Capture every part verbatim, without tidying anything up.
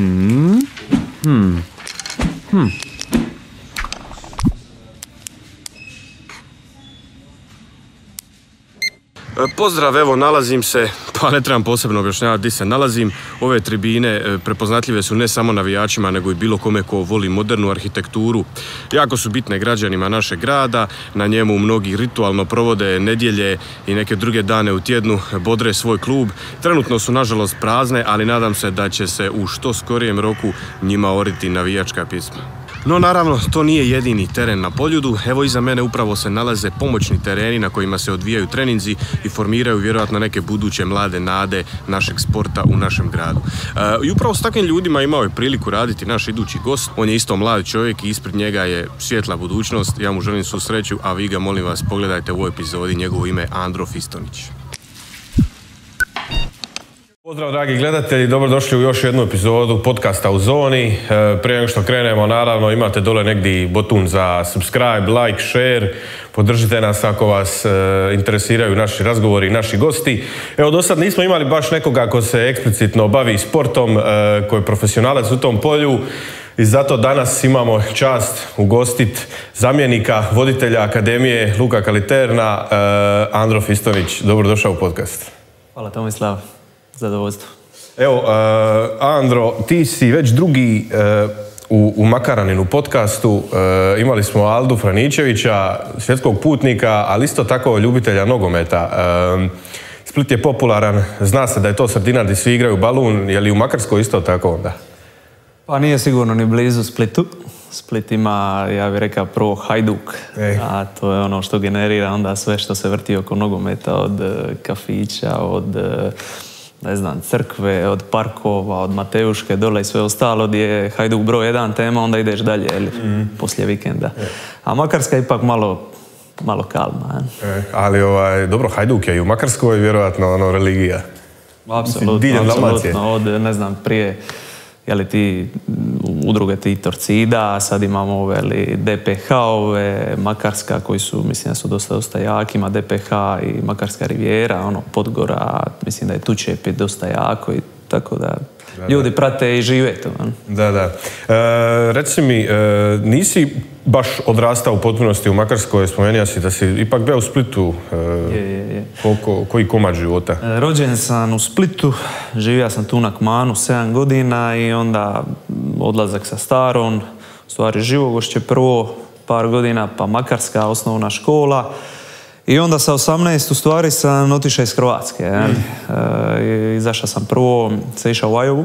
Hmm. Hmm. Hmm. Pozdrav, evo nalazim se, pa ne trebam posebno objašnjavati gdje se nalazim. Ove tribine prepoznatljive su ne samo navijačima, nego i bilo kome ko voli modernu arhitekturu. Jako su bitne građanima našeg grada, na njemu mnogi ritualno provode nedjelje i neke druge dane u tjednu, bodre svoj klub. Trenutno su nažalost prazne, ali nadam se da će se u što skorijem roku njima oriti navijačka pjesma. No naravno, to nije jedini teren na Poljudu. Evo iza mene upravo se nalaze pomoćni tereni na kojima se odvijaju treninzi i formiraju vjerojatno neke buduće mlade nade našeg sporta u našem gradu. E, I upravo s takvim ljudima imao je priliku raditi naš idući gost. On je isto mlad čovjek i ispred njega je svjetla budućnost. Ja mu želim svu sreću, a vi ga molim vas pogledajte u ovoj epizodi, njegovo ime Andro Fistonić. Pozdrav dragi gledatelji, dobrodošli u još jednu epizodu podcasta U zoni. Prije nego što krenemo, naravno imate dole negdje button za subscribe, like, share. Podržite nas ako vas interesiraju naši razgovori i naši gosti. Evo, do sad nismo imali baš nekoga ko se eksplicitno bavi sportom, ko je profesionalac u tom polju. I zato danas imamo čast ugostit zamjenika voditelja Akademije Luka Kaliterna, Andro Fistonić. Dobrodošao u podcast. Hvala Tomislav. Zadovoljstvo. Evo, uh, Andro, ti si već drugi uh, u, u Makaraninu podcastu. Uh, imali smo Aldu Franičevića, svjetskog putnika, ali isto tako ljubitelja nogometa. Uh, Split je popularan, zna se da je to sredina gdje svi igraju balun, je li u Makarskoj isto tako onda? Pa nije sigurno ni blizu Splitu. Split ima, ja bih rekao, prvo Hajduk, Ej. a to je ono što generira onda sve što se vrti oko nogometa, od kafića, od ne znam, crkve, od parkova, od Mateuške dole i sve ostalo, gdje je Hajduk broj jedan tema, onda ideš dalje, ili, mm. poslije vikenda. E. A Makarska je ipak malo, malo kalma. E, ali ovaj, dobro, Hajduk je i u Makarskoj vjerojatno ono, religija. Apsolutno, apsolutno, od, ne znam, prije, jeli ti udruge ti Torcida, sad imamo ove D P H-ove, Makarska, koji su, mislim da su dosta, dosta jaki, ima D P H i Makarska rivijera, ono, Podgora, mislim da je Tučepi dosta jako i tako da, da ljudi da. prate i žive to. Man. Da, da. E, reci mi, e, nisi baš odrastao u potpunosti u Makarskoj, spomenuo si da si ipak bio u Splitu. E, je, je, je. Koliko, koji komad života? E, rođen sam u Splitu, živio sam tu na Kmanu sedam godina i onda odlazak sa Starom, u stvari Živogošće prvo par godina, pa Makarska osnovna škola. I onda sa osamnaest u stvari sam otišao iz Hrvatske. Mm. E, izašao sam prvo, se išao u Iowa,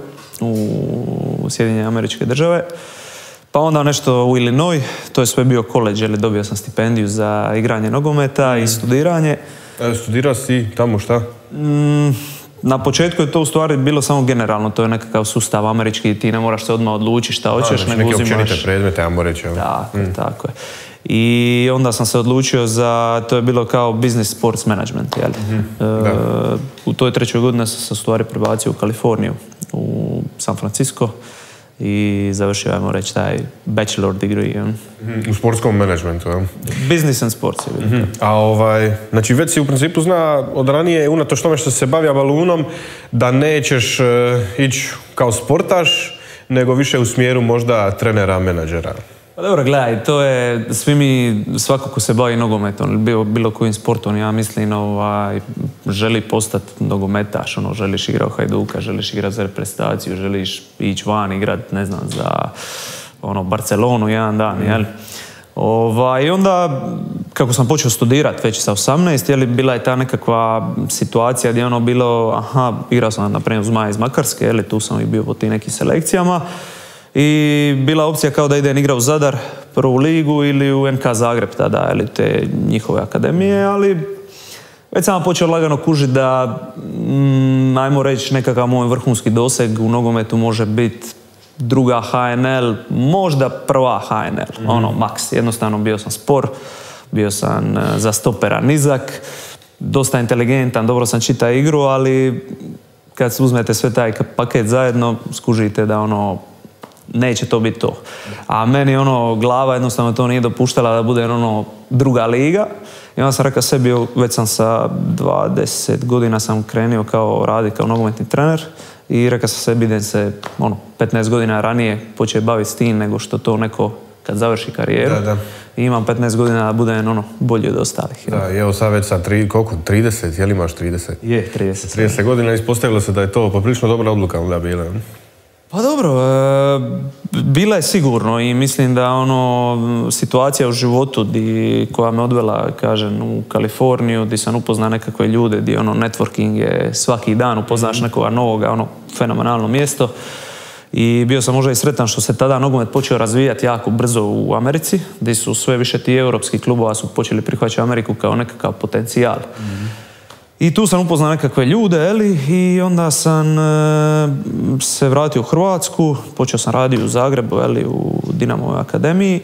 u Sjedinjene Američke Države. Pa onda nešto u Illinois, to je sve bio koledž, ili dobio sam stipendiju za igranje nogometa mm. i studiranje. E, studirao si tamo šta? Mm, na početku je to u stvari bilo samo generalno, to je nekakav sustav američki, ti ne moraš se odmah odlučiti šta hoćeš, A, znači nego uzimaš... neke općenite predmete, ja moram reći. Tako, mm. tako je. I onda sam se odlučio za, to je bilo kao business sports management, jel? Mm-hmm. E, u toj trećoj godini sam se u stvari prebacio u Kaliforniju, u San Francisco i završio, ajmo reći, taj bachelor degree. Jel? Mm-hmm. U sportskom managementu, jel? Business and sports, jel? Mm-hmm. A ovaj, znači već si u principu zna od ranije, unatoč tome što se bavio balunom, da nećeš uh, ići kao sportaš, nego više u smjeru možda trenera, menadžera. Pa dobro, gledaj, to je, svi mi, svako ko se bavi nogometom, bilo, bilo kojim sportom, ja mislim, ovaj, želi postati nogometaš, ono, želiš igrati u Hajduka, želiš igrati za reprezentaciju, želiš ići van igrati, ne znam, za ono, Barcelonu jedan dan, jel? Ovaj, I onda, kako sam počeo studirati već sa osamnaest, jel, bila je ta nekakva situacija gdje je ono bilo, aha, igrao sam, na primjer, Zmaja iz Makarske, jel, tu sam i bio po tim nekim selekcijama. I bila opcija kao da idem igrati u Zadar, prvu ligu ili u N K Zagreb tada, ili te njihove akademije, ali već sam počeo lagano kužiti da, mm, ajmo reći, nekakav moj vrhunski doseg u nogometu može biti druga H N L, možda prva H N L, mm-hmm. ono, maks. Jednostavno bio sam spor, bio sam za stopera nizak, dosta inteligentan, dobro sam čitao igru, ali kad uzmete sve taj paket zajedno, skužite da ono, neće to biti to. A meni ono, glava jednostavno to nije dopuštala da bude ono druga liga. I onda sam rekao sebi, već sam sa dvadeset godina sam krenio kao radi kao nogometni trener. i rekao sam sebi da se ono, petnaest godina ranije počeo baviti s tim nego što to neko kad završi karijeru. Da, da. I imam petnaest godina da budem ono, bolji od ostalih. Da, i evo sad već sa tri, koliko, trideset, je li imaš trideset? Je, trideset. trideset godina ispostavilo se da je to poprilično dobra odluka onda bila. Pa dobro, e, bila je sigurno i mislim da ono, situacija u životu di, koja me odvela, kažem, u Kaliforniju, gdje sam upoznao nekakve ljude, gdje ono, networking je svaki dan, upoznaš nekoga novoga, ono, fenomenalno mjesto. I bio sam možda i sretan što se tada nogomet počeo razvijati jako brzo u Americi, gdje su sve više ti europski klubova su počeli prihvaćati Ameriku kao nekakav potencijal. Mm-hmm. I tu sam upoznao nekakve ljude, eli, i onda sam e, se vratio u Hrvatsku, počeo sam raditi u Zagrebu, eli, u Dinamovoj akademiji.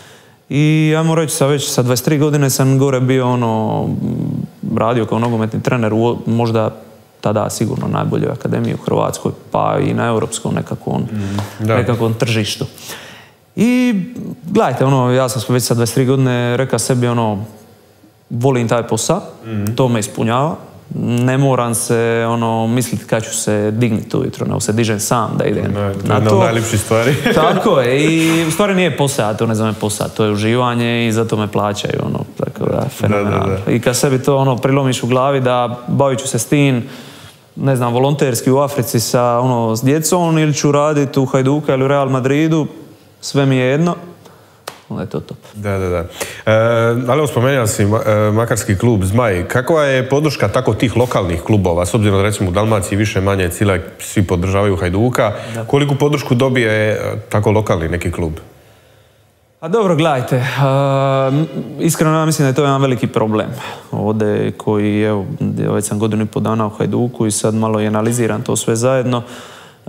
I ajmo reći, sa već sa dvadeset tri godine sam gore bio ono, radio kao nogometni trener u možda tada sigurno najboljoj akademiji u Hrvatskoj, pa i na europskom nekakvom, mm, nekakvom tržištu. I gledajte, ono, ja sam već sa dvadeset tri godine rekao sebi, ono, volim taj posao, mm. to me ispunjava. Ne moram se ono, misliti kad ću se digniti ujutro, nego se dižem sam da idem ne, to na je to. Od najljepših stvari. Tako je, i u stvari nije posao, to ne zove posao, to je uživanje i zato me plaćaju, ono, tako da, fenomenalno. Da, da, da. I kad sebi to ono, prilomiš u glavi da bavit ću se s tim, ne znam, volonterski u Africi sa, ono, s djecom ili ću raditi u Hajduka ili u Real Madridu, sve mi je jedno. Onda je to top. Da, da, da. E, ali evo spomenuo si ma, e, makarski klub Zmaj. Kakva je podrška tako tih lokalnih klubova? S obzirom da recimo u Dalmaciji više manje cijela svi podržavaju Hajduka. Da. Koliku podršku dobije tako lokalni neki klub? A dobro, gledajte. Uh, iskreno ja mislim da je to jedan veliki problem. Ovdje koji, evo, već sam godinu i pol dana u Hajduku i sad malo i analiziram to sve zajedno. Uh,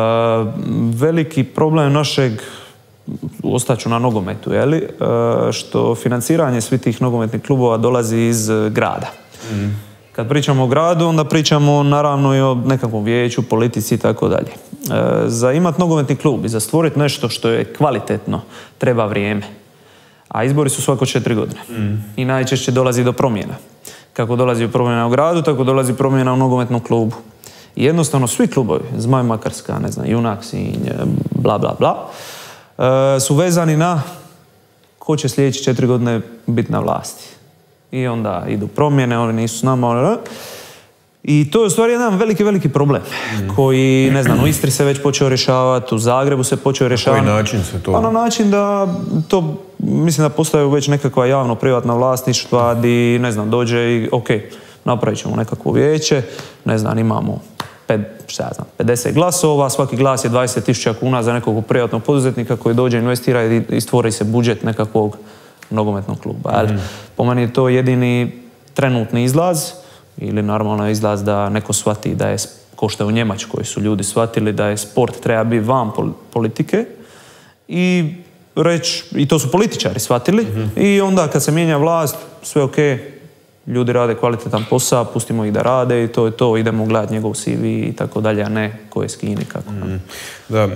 veliki problem našeg, ostaću na nogometu, je li, što financiranje svih tih nogometnih klubova dolazi iz grada. Mm. Kad pričamo o gradu, onda pričamo naravno i o nekakvom vijeću, politici i tako dalje. Za imati nogometni klub i za stvoriti nešto što je kvalitetno treba vrijeme. A izbori su svako četiri godine. Mm. I najčešće dolazi do promjena. Kako dolazi do promjena u gradu, tako dolazi promjena u nogometnom klubu. I jednostavno svi klubovi, Zmaj Makarska, ne znam, Junak, Sinj, bla bla bla, su vezani na ko će sljedeće četiri godine biti na vlasti. I onda idu promjene, oni nisu s nama. I to je u stvari jedan veliki, veliki problem mm. koji, ne znam, u Istri se već počeo rješavati, u Zagrebu se počeo rješavati. Na koji način se to? Pa na način da to, mislim da postaju već nekakva javno-privatna vlasništva di, ne znam, dođe i ok, napravit ćemo nekakvo vijeće, ne znam, imamo šta ja znam, pedeset glasova, svaki glas je dvadeset tisuća kuna za nekog privatnog poduzetnika koji dođe, investira i stvori se budžet nekakvog nogometnog kluba. Mm. Po meni je to jedini trenutni izlaz ili normalno izlaz da neko shvati da je, ko što je u Njemačkoj su ljudi shvatili da je sport treba biti van politike i reći, i to su političari shvatili, mm-hmm. i onda kad se mijenja vlast, sve ok, ljudi rade kvalitetan posao, pustimo ih da rade i to je to, idemo gledati njegov C V i tako dalje, a ne ko je s Kine, kako. Mm. Da, e,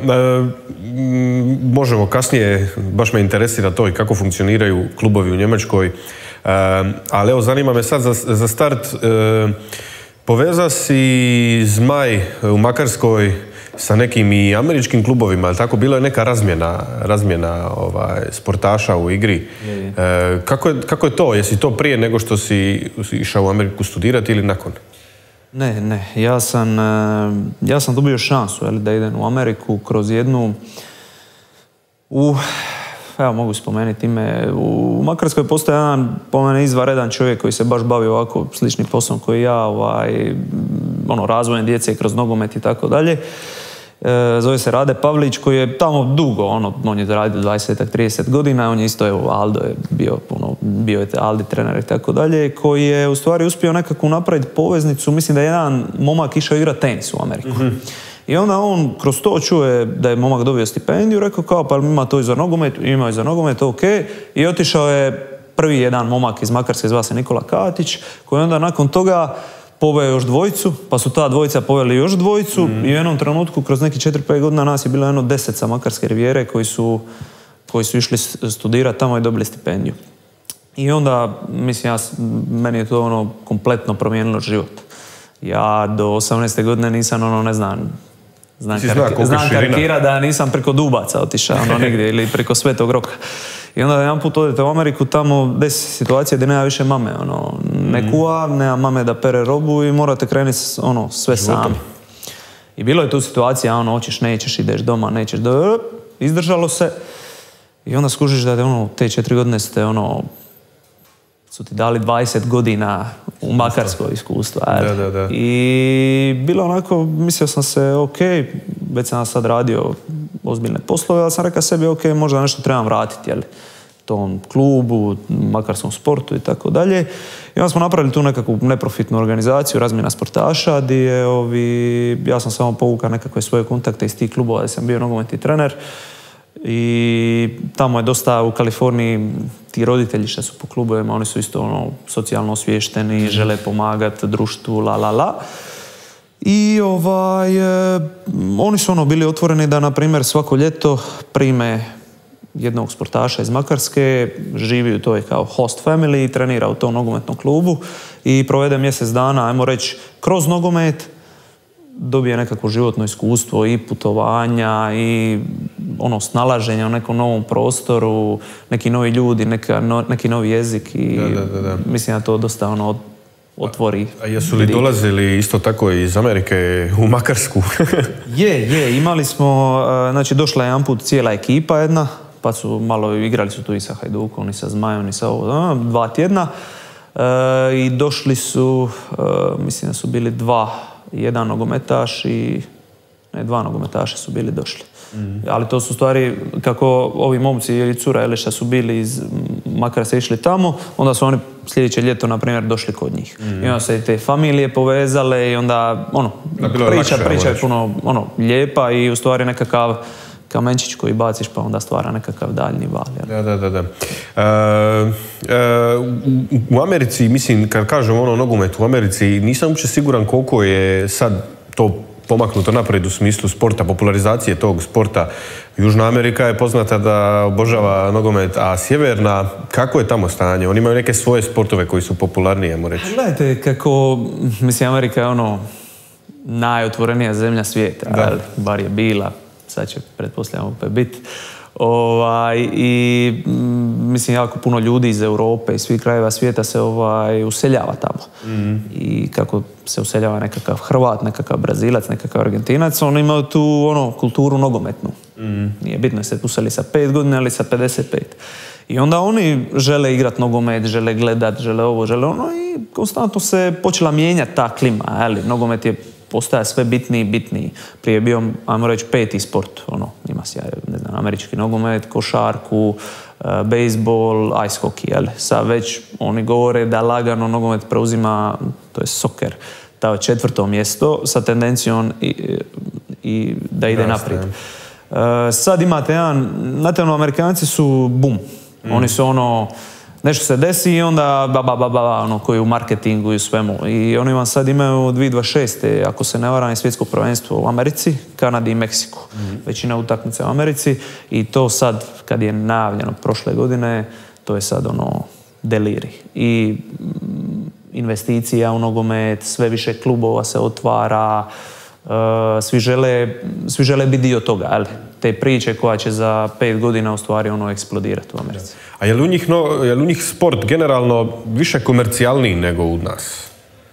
možemo kasnije, baš me interesira to i kako funkcioniraju klubovi u Njemačkoj, e, ali evo zanima me sad za, za start, e, poveza si Zmaj u Makarskoj sa nekim i američkim klubovima, ali tako bilo je neka razmjena, razmjena ovaj, sportaša u igri. Je, je. E, kako, je, kako je to? Jesi to prije nego što si išao u Ameriku studirati ili nakon? Ne, ne. Ja sam, ja sam dobio šansu jel, da idem u Ameriku kroz jednu... U, evo mogu spomenuti ime. U Makarskoj postoji jedan po mene izvanredan čovjek koji se baš bavi ovako sličnim poslom koji ja, ovaj, ono, razvojem djece kroz nogomet i tako dalje. E, zove se Rade Pavlić koji je tamo dugo, ono, on je radio dvadeset trideset godina, on je isto, evo, Aldo je bio, ono, bio je Aldi trener i tako dalje, koji je u stvari uspio nekako napraviti poveznicu, mislim da je jedan momak išao igrati tenis u Ameriku. Mm-hmm. I onda on kroz to čuje da je momak dobio stipendiju, rekao kao pa ima to i za nogomet, ima i za nogomet, ok, i otišao je prvi jedan momak iz Makarske, zva se Nikola Katić, koji onda nakon toga poveo još dvojicu, pa su ta dvojica poveli još dvojicu mm. i u jednom trenutku kroz neki četiri pet godina nas je bilo jedno deset sa Makarske rivijere koji su, koji su išli studirati tamo i dobili stipendiju. I onda, mislim, ja, meni je to ono kompletno promijenilo život. Ja do osamnaeste godine nisam, ono, ne znam, Znam, Zna karki, znam širina. karikira da nisam preko Dubaca otišao ono nigdje ili preko Svetog Roka. I onda jedan put odete u Ameriku, tamo desi situacija gdje nema više mame. Ono, ne kuva, nema mame da pere robu i morate krenuti ono, sve sami. I bilo je tu situacija, ono, hoćeš, nećeš, ideš doma, nećeš, da, izdržalo se. I onda skužiš da ono, te četiri godine ste ono, su ti dali dvadeset godina u makarskoj iskustva. Da, da, da. I bilo onako, mislio sam se, ok, već sam sad radio ozbiljne poslove, ali sam rekao sebi, ok, možda nešto trebam vratiti, jel, tom klubu, makarskom sportu i tako dalje. I onda smo napravili tu nekakvu neprofitnu organizaciju, razmjena sportaša, gdje je, ovi, ja sam samo povukao nekakve svoje kontakte iz tih klubova, gdje sam bio nogometni trener. I tamo je dosta u Kaliforniji ti roditelji što su po klubovima, oni su isto ono, socijalno osviješteni, žele pomagati društvu, la la la. I ovaj, e, oni su ono bili otvoreni da, na primjer, svako ljeto prime jednog sportaša iz Makarske, živi u toj kao host family i trenira u tom nogometnom klubu i provede mjesec dana, ajmo reći, kroz nogomet, dobije nekako životno iskustvo i putovanja i ono snalaženja u nekom novom prostoru, neki novi ljudi, neka, no, neki novi jezik i da, da, da. mislim da to dosta ono otvori. A jesu li dolazili isto tako iz Amerike u Makarsku? je, je, imali smo, znači došla je jedan put cijela ekipa jedna, pa su malo igrali su tu i sa Hajdukom, i sa Zmajom, i sa ovo, dva tjedna. E, I došli su, e, mislim da su bili dva, jedan nogometaš i ne, dva nogometaša su bili došli. Mm. Ali to su stvari, kako ovi momci ili cura ili šta su bili iz Makarske išli tamo, onda su oni sljedeće ljeto, na primjer, došli kod njih. Mm. I onda se te familije povezale i onda, ono, priča, lakše, priča je puno, ono, lijepa i u stvari nekakav kamenčić koji baciš pa onda stvara nekakav daljni val. Da, da, da. da. E, e, u, u Americi, mislim, kad kažem ono nogomet u Americi, nisam uopće siguran koliko je sad to pomaknuto naprijed u smislu sporta, popularizacije tog sporta. Južna Amerika je poznata da obožava nogomet, a sjeverna, kako je tamo stanje? Oni imaju neke svoje sportove koji su popularniji, ajmo reći. Gledajte kako, mislim, Amerika je ono najotvorenija zemlja svijeta, ali bar je bila, sad će pretpostavljamo opet biti. Ovaj, i mislim, jako puno ljudi iz Europe i svih krajeva svijeta se ovaj, useljava tamo. Mm. I kako se useljava nekakav Hrvat, nekakav Brazilac, nekakav Argentinac, oni imaju tu ono, kulturu nogometnu. Mm. Nije bitno se useli sa pet godina ili sa pedeset pet. I onda oni žele igrati nogomet, žele gledat, žele ovo, žele ono i konstantno se počela mijenjati ta klima. Ali nogomet je postaje sve bitniji i bitniji. Prije je bio, ajmo reći, peti sport. Ono, ima se, ne znam, američki nogomet, košarku, uh, bejsbol, ice hockey, jel? Sad već oni govore da lagano nogomet preuzima, to je soker, to četvrto mjesto sa tendencijom i, i da ide da, naprijed. Uh, sad imate jedan, znate, ono, Amerikanci su bum. Mm. Oni su ono, nešto se desi i onda ba, ba, ba, ba, ono, koji u marketingu i u svemu. I oni vam sad imaju dvije tisuće dvadeset šeste. ako se ne varam, svjetsko prvenstvo u Americi, Kanadi i Meksiku. Mm-hmm. Većina utakmica u Americi i to sad, kad je najavljeno prošle godine, to je sad ono deliri. I investicija u nogomet, sve više klubova se otvara, uh, svi žele, svi žele biti dio toga, ali te priče koja će za pet godina u stvari ono eksplodirati u Americi. A je li u njih, no, je li u njih sport generalno više komercijalniji nego u nas?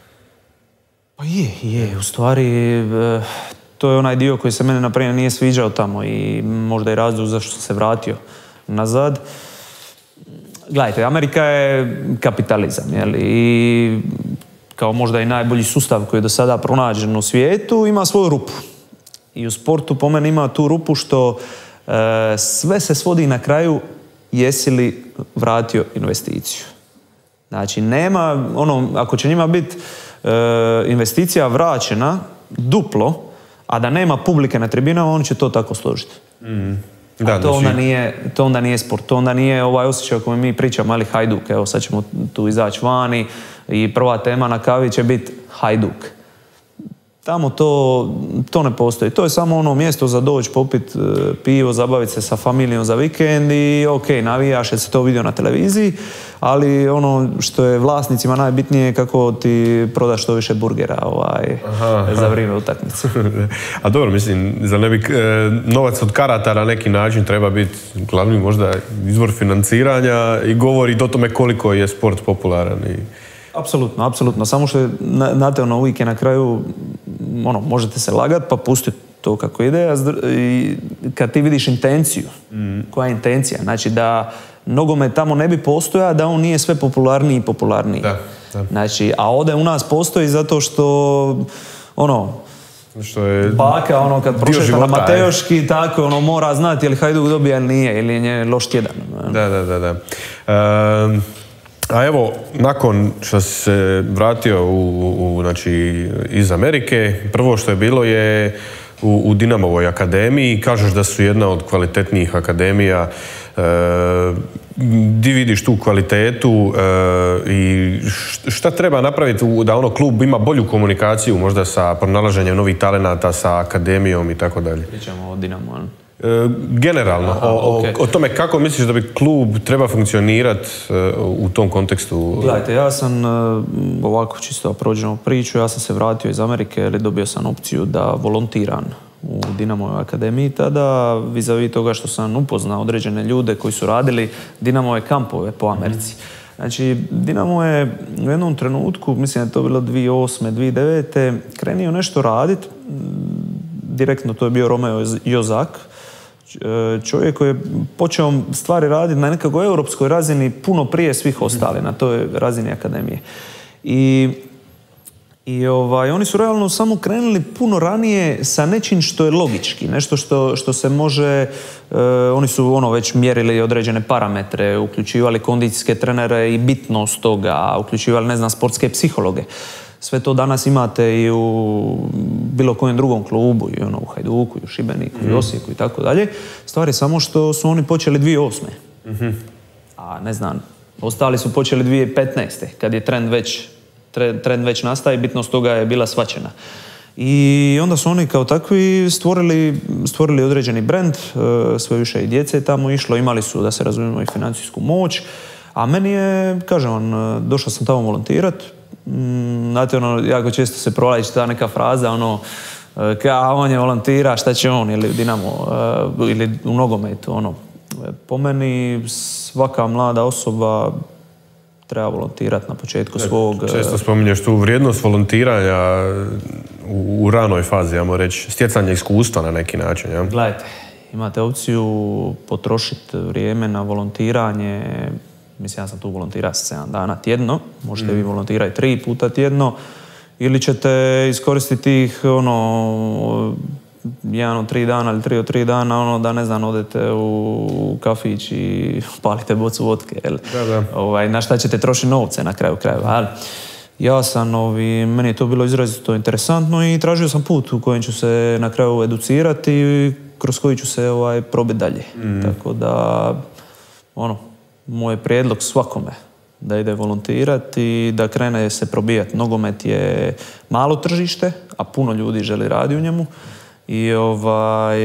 Pa je, je. U stvari, to je onaj dio koji se mene, na primjer, nije sviđao tamo i možda i razlog zašto sam se vratio nazad. Gledajte, Amerika je kapitalizam, jel? I kao možda i najbolji sustav koji je do sada pronađen u svijetu, ima svoju rupu. I u sportu po meni ima tu rupu što e, sve se svodi na kraju jesi li vratio investiciju. Znači, nema, ono, ako će njima biti e, investicija vraćena duplo, a da nema publike na tribinama, oni će to tako složiti. Mm. Da, a to, onda nije, to onda nije sport, to onda nije ovaj osjećaj o kojem mi pričamo, ali Hajduk, evo sad ćemo tu izaći vani i prva tema na kavi će biti Hajduk. tamo to, to ne postoji. To je samo ono mjesto za doći, popit pivo, zabaviti se sa familijom za vikend i ok, navijaš jer se to vidio na televiziji, ali ono što je vlasnicima najbitnije je kako ti prodaš što više burgera ovaj, aha, za vrijeme utakmice. A dobro, mislim, za ne bi e, novac od karata na neki način treba biti glavni možda izvor financiranja i govori o tome koliko je sport popularan i... Apsolutno, apsolutno. Samo što je, znate, ono, uvijek je na kraju, ono, možete se lagati pa pustiti to kako ide, a i kad ti vidiš intenciju, mm. koja je intencija, znači da nogomet tamo ne bi postojao, da on nije sve popularniji i popularniji. Da, da. Znači, a ovdje u nas postoji zato što, ono, što je baka, ono, kad prošeta na Mateoški, tako, ono, mora znati je li Hajduk dobija ili nije, ili je loš tjedan. Da, da, da, da. Um... A evo, nakon što si se vratio u, u, znači, iz Amerike, prvo što je bilo je u, u Dinamovoj akademiji. Kažeš da su jedna od kvalitetnijih akademija. E, di vidiš tu kvalitetu e, i šta treba napraviti da ono klub ima bolju komunikaciju možda sa pronalaženjem novih talenata, sa akademijom i tako dalje? Pričamo o Dinamu, ali? Generalno, aha, o, okay. o tome kako misliš da bi klub treba funkcionirati u tom kontekstu? Gledajte, ja sam ovako čisto prođemo priču, ja sam se vratio iz Amerike jer dobio sam opciju da volontiram u Dinamovoj akademiji tada, vis-a-vis toga što sam upoznao određene ljude koji su radili Dinamove kampove po Americi. Znači, Dinamo je u jednom trenutku, mislim da je to bilo dvije tisuće osme dvije tisuće devete krenio nešto raditi. Direktno to je bio Romeo Jozak, čovjek koji je počeo stvari raditi na nekakvoj europskoj razini puno prije svih ostali, na toj razini akademije. I, i ovaj, oni su realno samo krenuli puno ranije sa nečim što je logički, nešto što, što se može, uh, oni su ono već mjerili određene parametre, uključivali kondicijske trenere i bitnost toga, uključivali, ne znam, sportske psihologe. Sve to danas imate i u bilo kojem drugom klubu, i ono, u Hajduku, i u Šibeniku, mm. i u Osijeku i tako dalje. Stvar je samo što su oni počeli dvije tisuće osme Mm-hmm. A ne znam, ostali su počeli dvije tisuće petnaeste kad je trend već, trend već nastaje, bitnost toga je bila shvaćena. I onda su oni kao takvi stvorili, stvorili određeni brand, sve više i djece je tamo išlo, imali su, da se razumijemo, i financijsku moć. A meni je, kažem vam, došao sam tamo volontirat. Znate, ono, jako često se provlači ta neka fraza, ono, kao on je volontira, šta će on, ili Dinamo, ili u nogometu, ono. Po meni svaka mlada osoba treba volontirati na početku svog... Često spominješ tu vrijednost volontiranja u, u ranoj fazi, ajmo reći, stjecanje iskustva na neki način, ja? Gledajte, imate opciju potrošiti vrijeme na volontiranje. Mislim, ja sam tu volontirao sedam dana tjedno, možete mm. vi volontirati tri puta tjedno, ili ćete iskoristiti ih, ono, jedan od tri dana ili tri od tri dana, ono, da, ne znam, odete u kafić i palite bocu vodke, jel? Da, da. Ovaj, na šta ćete trošiti novce na kraju krajeva, ali ja sam, ovi, meni je to bilo izrazito interesantno i tražio sam put u kojem ću se na kraju educirati i kroz koji ću se ovaj, probiti dalje. Mm. Tako da, ono, moj prijedlog svakome da ide volontirati i da krene se probijati. Nogomet je malo tržište, a puno ljudi želi raditi u njemu i ovaj,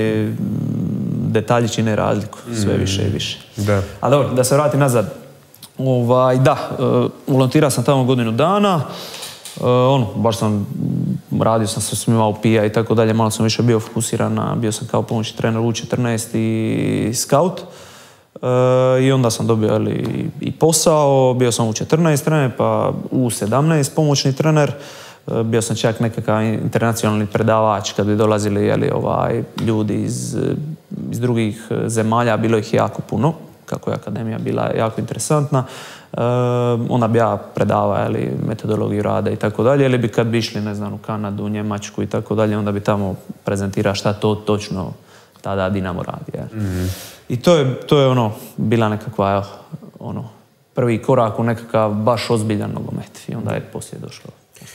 detalji čine razliku, sve više i više. Da. A dobro, da se vrati nazad. Ovaj, da, volontirao sam tamo godinu dana, ono, baš sam radio sam sa svima u P I A i tako dalje, malo sam više bio fokusiran na, bio sam kao pomoćni trener U četrnaest i scout. Uh, I onda sam dobio ali, i posao, bio sam U četrnaest trener, pa U sedamnaest pomoćni trener. Uh, bio sam čak nekakav internacionalni predavač kad bi dolazili jeli, ovaj, ljudi iz, iz drugih zemalja, bilo ih jako puno, kako je akademija bila jako interesantna. Uh, onda bi ja predavao jeli, metodologiju rada i tako dalje, ili bi kad bi išli, ne znam, u Kanadu, u Njemačku i tako dalje, onda bi tamo prezentirao šta to točno tada Dinamo radi. Mm. I to je, to je ono, bila nekakva, ono, prvi korak u nekakav baš ozbiljan nogomet. I onda je poslije došlo.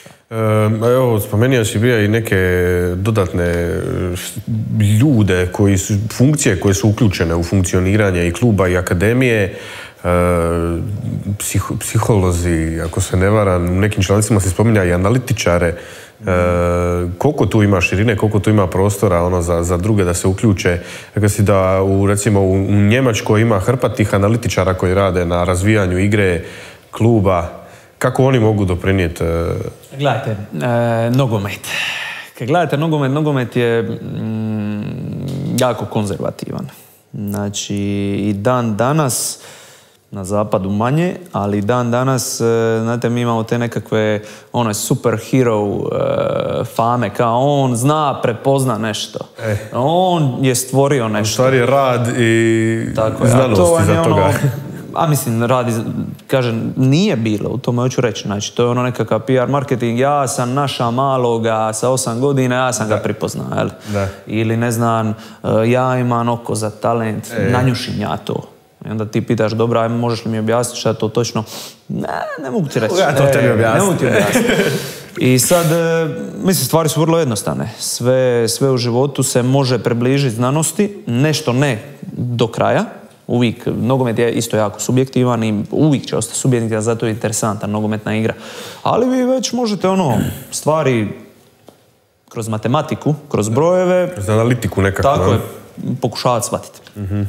E, evo, spomenuo si bio i neke dodatne ljude, koji su, funkcije koje su uključene u funkcioniranje i kluba i akademije. E, psiho, psiholozi, ako se ne varam, u nekim člancima se spominja i analitičare. E, koliko tu ima širine, koliko tu ima prostora ono, za, za druge da se uključe. Rekao si da u, recimo, u, u Njemačkoj ima hrpa tih analitičara koji rade na razvijanju igre, kluba. Kako oni mogu doprinijeti? E... Gledajte, e, nogomet. Kad gledate nogomet, nogomet je mm, jako konzervativan. Znači, i dan danas, na zapadu manje, ali dan danas, znate, mi imamo te nekakve onaj superhero uh, fame, kao on zna, prepozna nešto. E. On je stvorio nešto. U stvari rad i tako, znanost iza toga. Ono, a mislim, radi, kažem, nije bilo, u tome hoću reći. Znači, to je ono nekakav P R marketing, ja sam naša maloga sa osam godina, ja sam da. ga pripoznao, jel? Da. Ili ne znam, ja imam oko za talent, e. nanjušim ja to. I onda ti pitaš, dobro, aj možeš li mi objasniti šta je to točno? Ne, ne mogu ti reći. Ja to tebi objasniti. Ne mogu ti objasniti. I sad, mislim, stvari su vrlo jednostavne. Sve, sve u životu se može približiti znanosti, nešto ne do kraja. Uvijek, nogomet je isto jako subjektivan i uvijek će ostati subjektivan, zato je interesantan nogometna igra. Ali vi već možete ono, stvari kroz matematiku, kroz brojeve... Kroz analitiku nekako. Tako je, pokušavati shvatiti. Mm-hmm.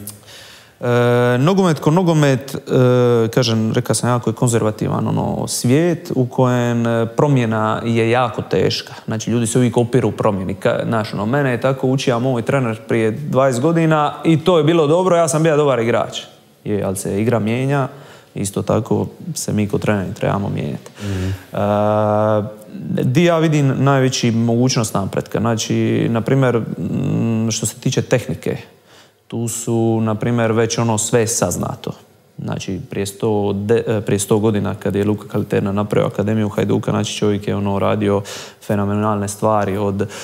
E, nogomet ko nogomet, e, kažem, rekao sam, jako je konzervativan ono, svijet u kojem promjena je jako teška. Znači, ljudi se uvijek opiru promjeni. Znaš, ono, mene je tako učio moj trener prije dvadeset godina i to je bilo dobro, ja sam bio dobar igrač. Je, ali se igra mijenja, isto tako se mi kao treneri trebamo mijenjati. Mm-hmm. E, di ja vidim najveći mogućnost napretka. Znači, na primjer, što se tiče tehnike, tu su, na primjer, već ono sve saznato. Znači, prije sto, de, prije sto godina kad je Luka Kaliterna napravio Akademiju Hajduka, znači čovjek je ono radio fenomenalne stvari od e,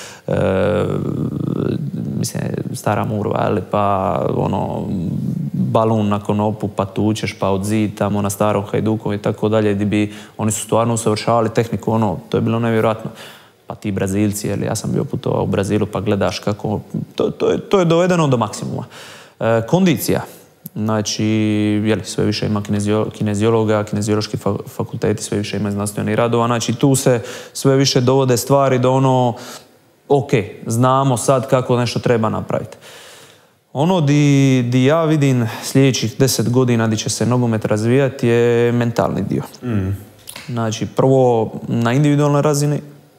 mislim, stara murva, ali pa ono balun na konopu, pa tučeš, pa od zid tamo na starom Hajduku i tako dalje, gdje bi oni su stvarno usavršavali tehniku, ono, to je bilo nevjerojatno. Pa ti Brazilci, jer ja sam bio putovao u Brazilu, pa gledaš kako... To, to, je, to je dovedeno do maksimuma. E, kondicija. Znači, jeli, sve više ima kineziologa, kineziološki fakulteti, sve više ima znanstvenih radova. Znači, tu se sve više dovode stvari do ono... Ok, znamo sad kako nešto treba napraviti. Ono di, di ja vidim sljedećih deset godina di će se nogomet razvijati je mentalni dio. Mm. Znači, prvo na individualnoj razini,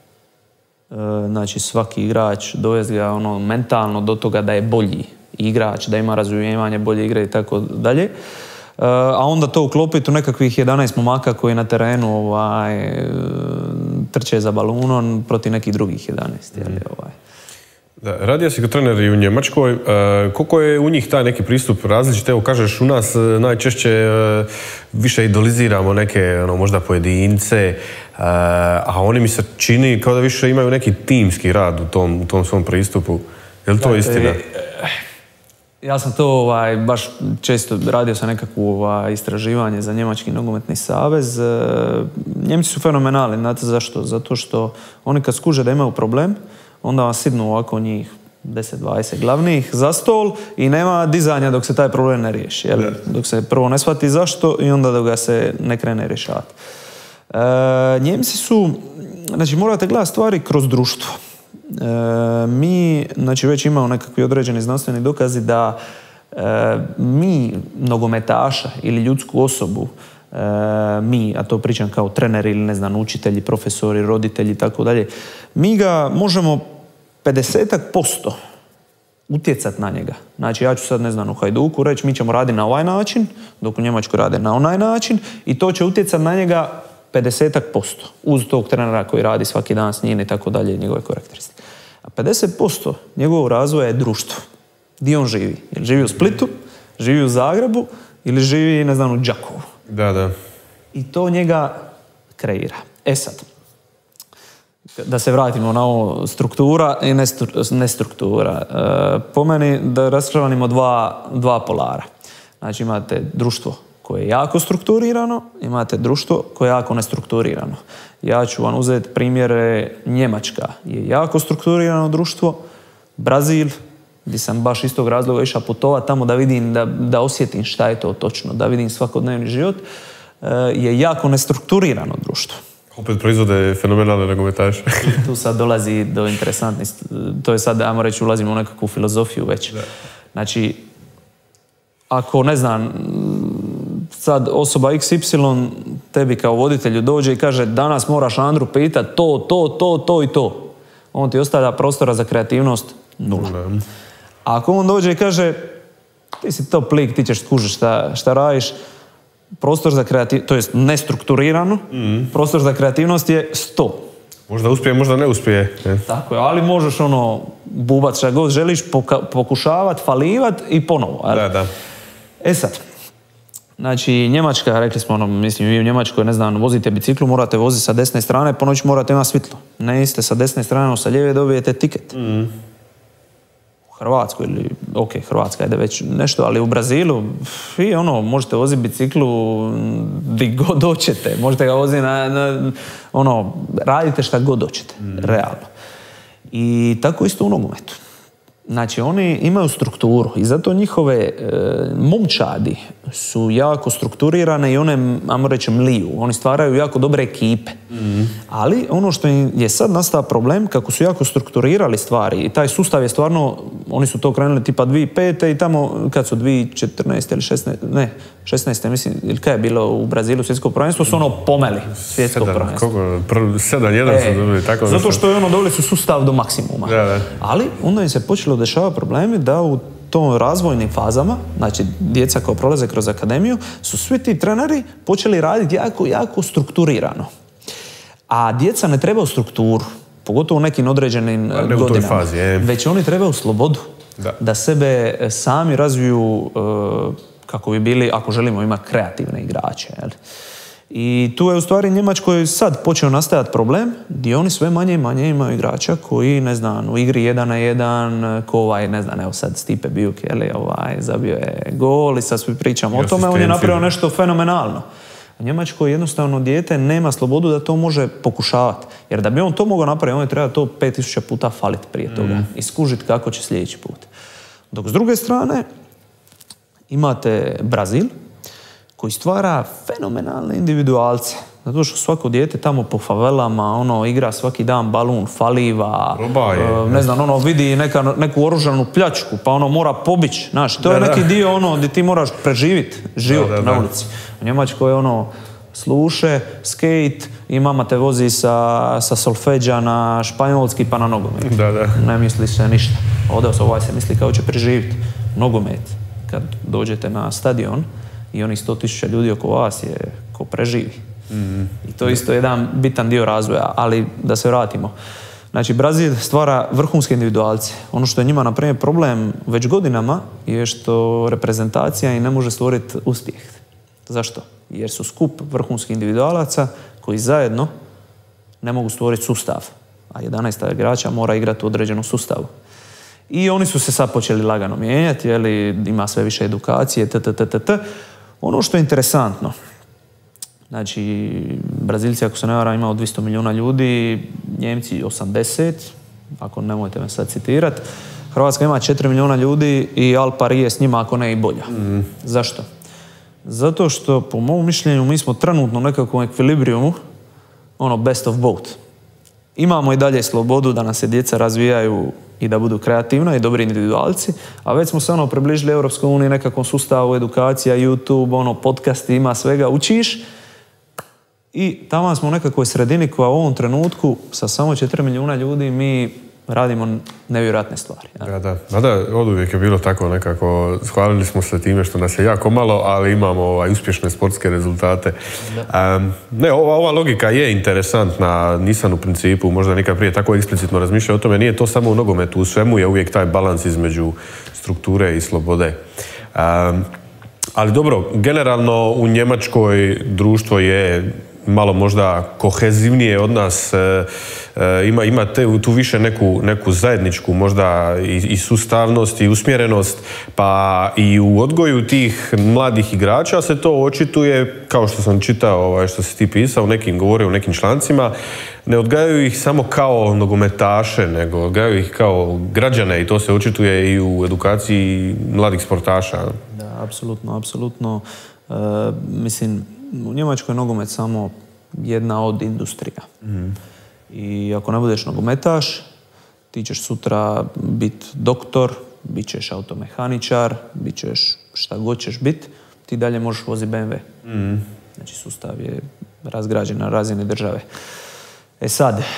znači svaki igrač dovesti ga ono mentalno do toga da je bolji igrač, da ima razumijevanje bolje igre i tako dalje. A onda to uklopiti u nekakvih jedanaest momaka koji na terenu ovaj, trče za balunom protiv nekih drugih jedanaest. Mm. Ovaj. Da, radio si kao trener i u Njemačkoj. E, koliko je u njih taj neki pristup različit? Evo, kažeš, u nas najčešće e, više idoliziramo neke, ono, možda pojedince, e, a oni mi se čini kao da više imaju neki timski rad u tom, u tom svom pristupu. Je li to Gledajte, istina? Ja sam to ovaj, baš često radio sam nekakvo ovaj, istraživanje za Njemački nogometni savez. E, Njemci su fenomenalni, znate zašto? Zato što oni kad skuže da imaju problem, onda vam sidnu ovako njih deset dvadeset glavnih za stol i nema dizanja dok se taj problem ne riješi. Jel? Dok se prvo ne shvati zašto i onda dok ga se ne krene rješavati. E, Njemci su, znači morate gledati stvari kroz društvo. E, mi, znači već imamo nekakvi određeni znanstveni dokazi da e, mi, nogometaša ili ljudsku osobu, e, mi, a to pričam kao treneri ili ne znam, učitelji, profesori, roditelji i tako dalje, mi ga možemo pedeset posto utjecati na njega. Znači ja ću sad, ne znam, u Hajduku reći mi ćemo raditi na ovaj način, dok u Njemačkoj rade na onaj način i to će utjecati na njega pedeset posto uz tog trenera koji radi svaki dan s njim i tako dalje, njegove karakteristike. A pedeset posto njegovog razvoja je društvo. Gdje on živi? Ili živi u Splitu, živi u Zagrebu ili živi, ne znam, u Đakovu. Da, da. I to njega kreira. E sad, da se vratimo na ovo struktura i nestruktura. E, po meni da raščlanimo dva, dva polara. Znači imate društvo koje je jako strukturirano, imate društvo koje je jako nestrukturirano. Ja ću vam uzeti primjere. Njemačka je jako strukturirano društvo, Brazil, gdje sam baš iz tog razloga išao putovati tamo da vidim, da, da osjetim šta je to točno, da vidim svakodnevni život, je jako nestrukturirano društvo. Opet proizvode fenomenalne nogometaše. Tu sad dolazi do interesantnih, to je sad, ajmo reći, ulazimo u nekakvu filozofiju već. Da. Znači, ako, ne znam, sad osoba iks ipsilon tebi kao voditelju dođe i kaže danas moraš Andru pitat to, to, to, to i to. On ti ostavlja prostora za kreativnost nula. Da. Ako on dođe i kaže ti si top lik, ti ćeš skužiti šta, šta radiš, prostor za kreativnost, to jest nestrukturirano, mm. prostor za kreativnost je sto. Možda uspije, možda ne uspije. Ne. Tako je, ali možeš ono bubat šta god želiš, pokušavat, falivat i ponovo. Ali? Da, da. E sad, znači Njemačka, rekli smo ono, mislim vi u Njemačkoj, ne znam, vozite biciklu, morate voziti sa desne strane, po noći morate imati svjetlo. Ne ste sa desne strane, no sa lijeve dobijete tiket. Mm. U Hrvatskoj ili, ok, Hrvatska je da već nešto, ali u Brazilu, i ono, možete voziti biciklu di god doćete, možete ga voziti na, na ono, radite šta god doćete, mm. realno. I tako isto u nogometu. Znači, oni imaju strukturu i zato njihove e, momčadi su jako strukturirane i one, ajmo reći, mliju. Oni stvaraju jako dobre ekipe. Mm. Ali ono što je sad nastao problem, kako su jako strukturirali stvari i taj sustav je stvarno, oni su to krenuli tipa dvije tisuće pete i tamo, kad su dvije tisuće četrnaeste ili šesnaeste, ne, šesnaeste mislim, ili kad je bilo u Brazilu svjetsko prvenstvo, su ono pomeli svjetsko prvenstvo. sedam jedan su dobili, tako zato što je ono, doveli su sustav do maksimuma. Da, da. Ali onda im se počelo dešavati problemi da u tom razvojnim fazama, znači djeca koja prolaze kroz akademiju, su svi ti treneri počeli raditi jako, jako strukturirano. A djeca ne trebaju strukturu, pogotovo u nekim određenim ne godinama. U toj fazi, je. Već oni trebaju slobodu. Da. Da sebe sami razviju kako bi bili, ako želimo imati kreativne igrače. Jel? I tu je u stvari Njemačkoj sad počeo nastajati problem gdje oni sve manje i manje imaju igrača koji, ne znam, u igri jedan na jedan, ko ovaj, ne znam, evo sad Stipe Biuk, jel, ovaj, zabio je gol i sad svi pričamo o tome, on je napravio nešto fenomenalno. U Njemačkoj jednostavno dijete nema slobodu da to može pokušavati. Jer da bi on to mogao napraviti, on je treba to pet tisuća puta faliti prije toga mm. i skužiti kako će sljedeći put. Dok s druge strane imate Brazil, koji stvara fenomenalne individualce. Zato što svako dijete tamo po favelama ono, igra svaki dan balun, faliva, Robaje, ne znam, ono, vidi neka, neku oružanu pljačku, pa ono mora pobići. Znaš, to je da, neki da. dio ono gdje ti moraš preživjeti život da, da, na ulici. U Njemačkoj je ono sluše, skate i mama te vozi sa, sa solfeđa na španjolski pa na nogomet. Da, da. Ne misli se ništa. Ovdje se ovaj se misli kao će preživjeti. Nogomet, kad dođete na stadion, i onih sto tisuća ljudi oko vas je ko preživi. Mm-hmm. I to je isto jedan bitan dio razvoja, ali da se vratimo. Znači, Brazil stvara vrhunske individualce. Ono što je njima, na primjer, problem već godinama je što reprezentacija i ne može stvoriti uspjeh. Zašto? Jer su skup vrhunskih individualaca koji zajedno ne mogu stvoriti sustav. A jedanaest igrača mora igrati u određenom sustavu. I oni su se sad počeli lagano mijenjati, jeli, ima sve više edukacije, tttt. Ono što je interesantno, znači, Brazilci, ako se ne varam, imao dvjesto milijuna ljudi, Njemci osamdeset, ako nemojte me sad citirati, Hrvatska ima četiri milijuna ljudi i Al Pari je s njima, ako ne i bolja. Mm. Zašto? Zato što, po mom mišljenju, mi smo trenutno u nekakvom ekvilibrijumu, ono, best of both. Imamo i dalje slobodu da nam se djeca razvijaju i da budu kreativna i dobri individualci, a već smo se ono približili Europskoj uniji, nekakvom sustavu, edukacija, YouTube, ono, podcasti, ima svega, učiš i tamo smo u nekakvoj sredini koja u ovom trenutku sa samo četiri milijuna ljudi mi radimo nevjerojatne stvari. Ja? Da, da. Da, da, od uvijek je bilo tako nekako, hvalili smo se time što nas je jako malo, ali imamo ovaj, uspješne sportske rezultate. Um, ne, ova, ova logika je interesantna, nisam u principu možda nikad prije tako eksplicitno razmišljao o tome, nije to samo u nogometu, u svemu je uvijek taj balans između strukture i slobode. Um, ali dobro, generalno u Njemačkoj društvo je malo možda kohezivnije od nas, e, e, ima, ima te, tu više neku, neku zajedničku možda i, i sustavnost i usmjerenost, pa i u odgoju tih mladih igrača se to očituje, kao što sam čitao, ovaj, što si ti pisao, nekim govorio u nekim člancima, ne odgajaju ih samo kao nogometaše, nego odgajaju ih kao građane i to se očituje i u edukaciji mladih sportaša. Da, apsolutno, apsolutno. E, mislim, u Njemačkoj je nogomet samo jedna od industrija. Mm. I ako ne budeš nogometaš, ti ćeš sutra biti doktor, bit ćeš automehaničar, bit ćeš šta god ćeš biti, ti dalje možeš voziti be em ve. Mm. Znači sustav je razgrađen na razini države. E sad, e,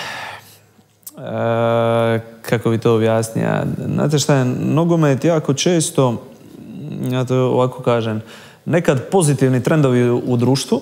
kako bi to objasnio? Znate šta je, nogomet jako često, ja to ovako kažem, nekad pozitivni trendovi u društvu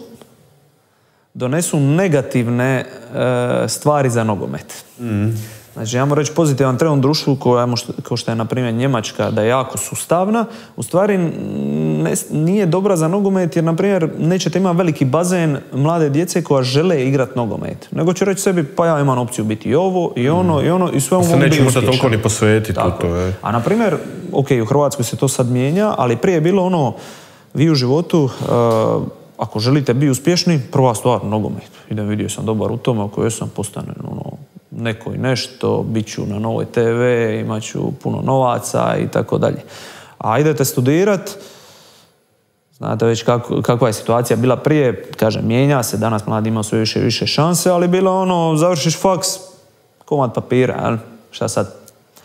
donesu negativne e, stvari za nogomet. Mm. Znači, ja moram reći pozitivan trend u društvu kao što je, na primjer, Njemačka, da je jako sustavna, u stvari ne, nije dobra za nogomet jer, na primjer, nećete imati veliki bazen mlade djece koja žele igrati nogomet. Nego će reći sebi, pa ja imam opciju biti i ovo, i ono, mm. i ono, i sve ovo mogu biti uspješan. Se nećemo se toliko ni posvetiti u to. Je. A, na primjer, ok, u Hrvatskoj se to sad mijenja, ali prije je bilo ono, vi u životu, uh, ako želite biti uspješni, prva stvar, nogomet. Idem, vidio sam dobar u tome, ako jesam postanem ono, neko i nešto, bit ću na Novoj te ve, imat ću puno novaca i tako dalje. A idete studirat, znate već kako, kakva je situacija bila prije, kažem, mijenja se, danas mladi imaju sve više i više šanse, ali bilo ono, završiš faks, komad papira, jel? Šta sad?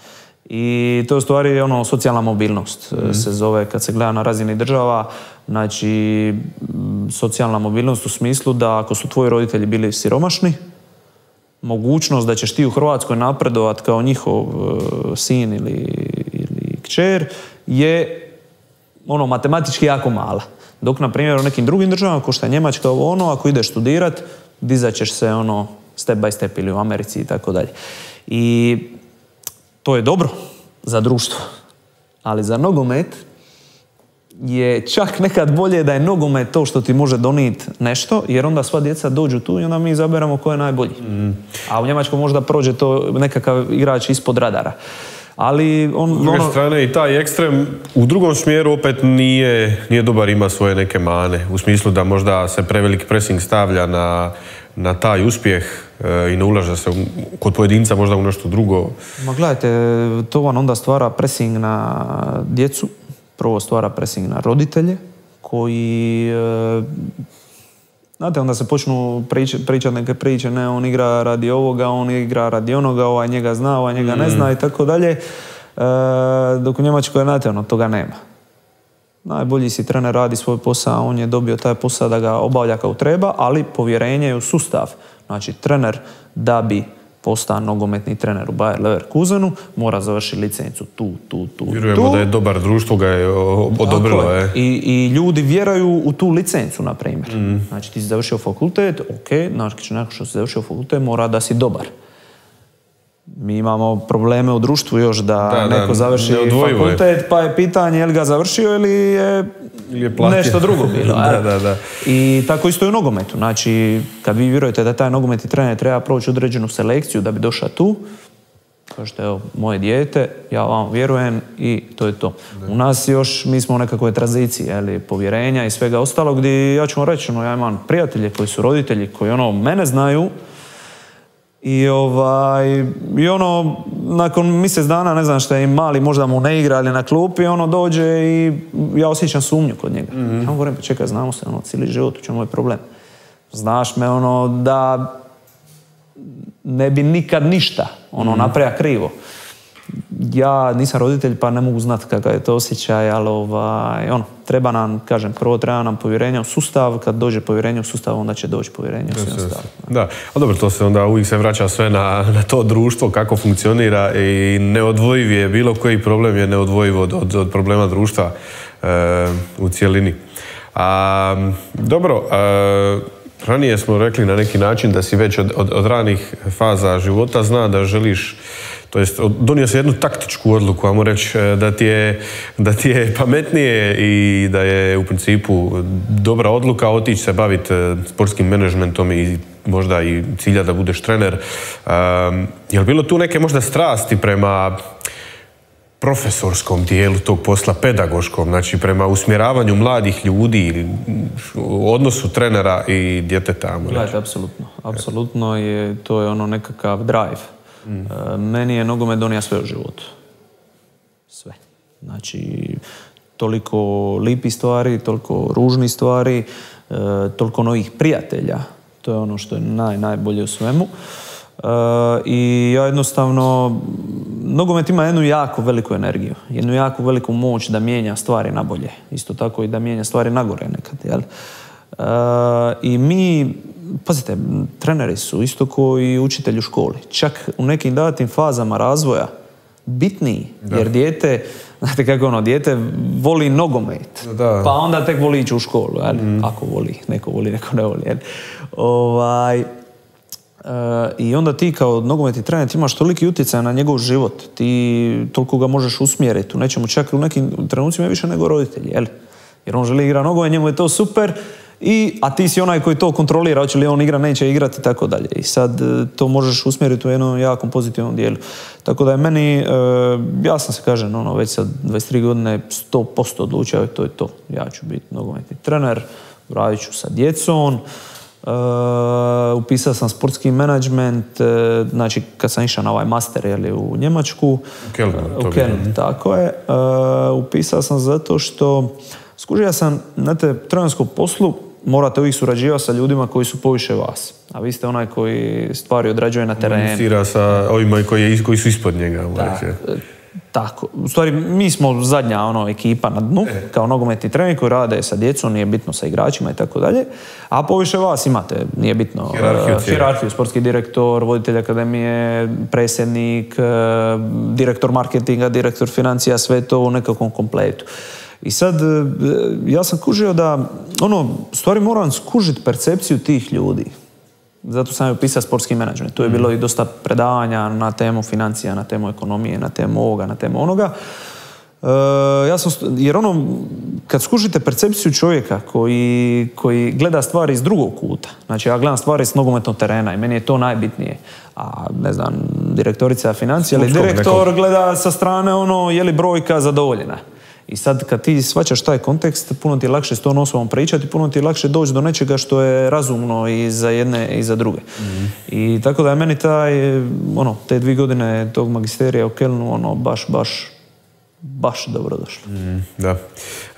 I to je u stvari ono, socijalna mobilnost mm. se zove kad se gleda na razini država. Znači, socijalna mobilnost u smislu da ako su tvoji roditelji bili siromašni, mogućnost da ćeš ti u Hrvatskoj napredovat kao njihov uh, sin ili, ili kćer je ono, matematički jako mala. Dok, na primjer, u nekim drugim državama, kao što je Njemačka, ono, ako ideš studirat, dizat ćeš se ono, step by step ili u Americi i tako dalje. I to je dobro za društvo, ali za nogomet je čak nekad bolje da je nogomet to što ti može donijeti nešto, jer onda sva djeca dođu tu i onda mi izaberemo ko je najbolji. Mm. A u Njemačkoj možda prođe to nekakav igrač ispod radara. Ali on, s druge ono... strane i taj ekstrem u drugom smjeru opet nije, nije dobar, ima svoje neke mane. U smislu da možda se preveliki pressing stavlja na, na taj uspjeh e, i ne ulaže se kod pojedinca možda u nešto drugo. Ma gledajte, to vam onda stvara pressing na djecu. Prvo stvara pressing na roditelje koji, e, znate, onda se počnu pričati pričat neke priče, ne, on igra radi ovoga, on igra radi onoga, ovaj njega zna, ovaj njega ne zna i tako dalje. E, dok u Njemačkoj, znate, ono, toga nema. Najbolji si trener, radi svoj posao, on je dobio taj posao da ga obavlja kao treba, ali povjerenje je u sustav. Znači, trener da bi postao nogometni trener u Bayer Leverkusenu, mora završiti licencu tu, tu, tu, Vjerujemo tu. da je dobar, društvo ga je odobrilo. Je. I, I ljudi vjeruju u tu licencu, na primjer. Mm. Znači, ti si završio fakultet, ok, znači neko što si završio fakultet mora da si dobar. Mi imamo probleme u društvu još da, da neko da, završi fakultet, je. Pa je pitanje je li ga završio ili je, ili je nešto drugo bilo. da, da, da. I tako isto i u nogometu. Znači, kad vi vjerujete da taj nogometni trener treba proći određenu selekciju da bi došao tu, kažete, evo, moje dijete, ja vam vjerujem i to je to. Da. U nas još, mi smo u nekakvoj tranziciji, jeli, povjerenja i svega ostalog, gdje ja ću vam reći, no, ja imam prijatelje koji su roditelji, koji ono, mene znaju. I, ovaj, I ono, nakon mjesec dana, ne znam šta je mali, možda mu ne igra ali na klupi, ono dođe i ja osjećam sumnju kod njega. Mm-hmm. Ja mu govorim, pa čekaj, znamo se, ono, cijeli život, u čemu je problem? Znaš me, ono, da ne bi nikad ništa, ono, mm-hmm. napravio krivo. Ja nisam roditelj, pa ne mogu znati kakav je to osjećaj, ali ovaj, ono, treba nam, kažem, prvo treba nam povjerenje u sustav, kad dođe povjerenje u sustav, onda će doći povjerenje u sustav. Da, ali dobro, to se onda uvijek se vraća sve na, na to društvo, kako funkcionira i neodvojiv je, bilo koji problem je neodvojiv od, od, od problema društva e, u cijelini. A, dobro, a, ranije smo rekli na neki način da si već od, od, od ranih faza života zna da želiš, to jest donio si jednu taktičku odluku, ajmo reći, da ti je, da ti je pametnije i da je u principu dobra odluka otići se baviti sportskim menadžmentom i možda i cilja da budeš trener. Um, je li bilo tu neke možda strasti prema profesorskom dijelu tog posla, pedagoškom, znači prema usmjeravanju mladih ljudi ili odnosu trenera i djeteta? Gledajte, apsolutno. Apsolutno je, to je ono nekakav drive. Mm. E, meni je nogomet donio sve u životu. Sve. Znači, toliko lipih stvari, toliko ružnih stvari, e, toliko novih prijatelja To je ono što je naj, najbolje u svemu. Uh, I ja jednostavno, nogomet ima jednu jako veliku energiju, jednu jako veliku moć da mijenja stvari na bolje. Isto tako i da mijenja stvari na gore nekad, jel? Uh, I mi, pazite, treneri su isto kao i učitelji u školi. Čak u nekim datim fazama razvoja bitniji, da. Jer dijete, znate kako ono, dijete voli nogomet, da. Pa onda tek voli ići u školu, jel? Mm. Ako voli, neko voli, neko ne voli, jel? Ovaj... Uh, I onda ti kao nogometni trener imaš toliki utjecaj na njegov život, ti toliko ga možeš usmjeriti u nečemu, čak u nekim trenucima više nego roditelji, jel? Jer on želi igra nogomet, njemu je to super, i, a ti si onaj koji to kontrolira, hoće li on igra, neće igrati i tako dalje. I sad to možeš usmjeriti u jednom jakom pozitivnom dijelu. Tako da je meni, uh, ja sam se kažem, ono, već sa dvadeset tri godine sto posto odlučio, to je to. Ja ću biti nogometni trener, radit ću sa djecom. Uh, upisao sam sportski menadžment, uh, znači kad sam išao na ovaj master, jeli, u Njemačku. U Kelnu. Uh, u Kelnu, tako je. Uh, upisao sam zato što skužio sam, znate, trenerskom poslu morate uvijek surađivati sa ljudima koji su poviše vas. A vi ste onaj koji stvari odrađuje na terenu. Komunicira sa ovima koji, koji su ispod njega. Da, tako. U stvari, mi smo zadnja ono, ekipa na dnu, e. kao nogometni treneri koji rade sa djecom, nije bitno sa igračima i tako dalje. A poviše vas imate, nije bitno, hijerarhiju, uh, hijerarhiju, sportski direktor, voditelj akademije, predsjednik, uh, direktor marketinga, direktor financija, sve to u nekakvom kompletu. I sad, ja sam kužio da, ono, stvari moram skužiti percepciju tih ljudi. Zato sam je upisao sportski menadžment. Tu je bilo i dosta predavanja na temu financija, na temu ekonomije, na temu ovoga, na temu onoga. E, ja sam, jer ono, kad skužite percepciju čovjeka koji, koji gleda stvari iz drugog kuta, znači ja gledam stvari s nogometnog terena i meni je to najbitnije. A ne znam, direktorica financija ili direktor nekog gleda sa strane ono, je li brojka zadovoljena. I sad kad ti shvaćaš taj kontekst, puno ti je lakše s tom osobom pričati, puno ti je lakše doći do nečega što je razumno i za jedne i za druge. Mm. I tako da je meni taj, ono, te dvije godine tog magisterija u Kelnu, ono, baš, baš, baš dobro došlo. Mm, da. E,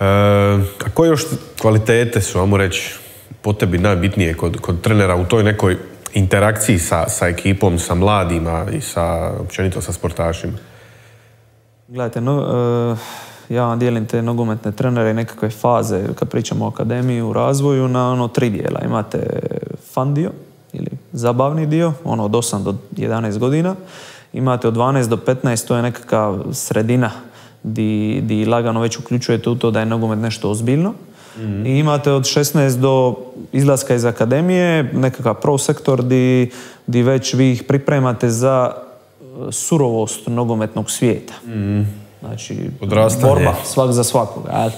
a koje još kvalitete su, ajmo reći, po tebi najbitnije kod, kod trenera u toj nekoj interakciji sa, sa ekipom, sa mladima i sa, općenito sa sportašima? Gledajte, no... Uh... Ja vam dijelim te nogometne trenere i nekakve faze, kad pričamo o akademiji, u razvoju, na ono tri dijela. Imate fun dio, ili zabavni dio, ono od osam do jedanaest godina. Imate od dvanaest do petnaest, to je nekakva sredina di, di lagano već uključujete u to da je nogomet nešto ozbiljno. Mm-hmm. I imate od šesnaest do izlaska iz akademije, nekakav pro sektor di, di već vi ih pripremate za surovost nogometnog svijeta. Mm-hmm. Znači, odrastanje. Borba, svak za svakoga.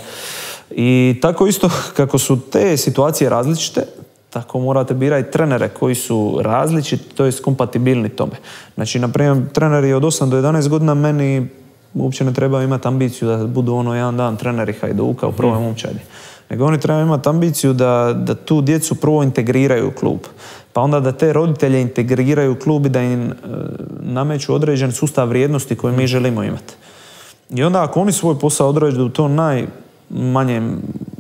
I tako isto kako su te situacije različite, tako morate birati trenere koji su različiti, to jest kompatibilni tome. Znači, na primjer, treneri od osam do jedanaest godina meni uopće ne treba imati ambiciju da budu ono jedan dan treneri Hajduka u prvoj momčadi. Nego oni trebaju imati ambiciju da, da tu djecu prvo integriraju u klub. Pa onda da te roditelje integriraju u klub i da im e, nameću određen sustav vrijednosti koji mi želimo imati. I onda ako oni svoj posao odrađuju u tom najmanjem,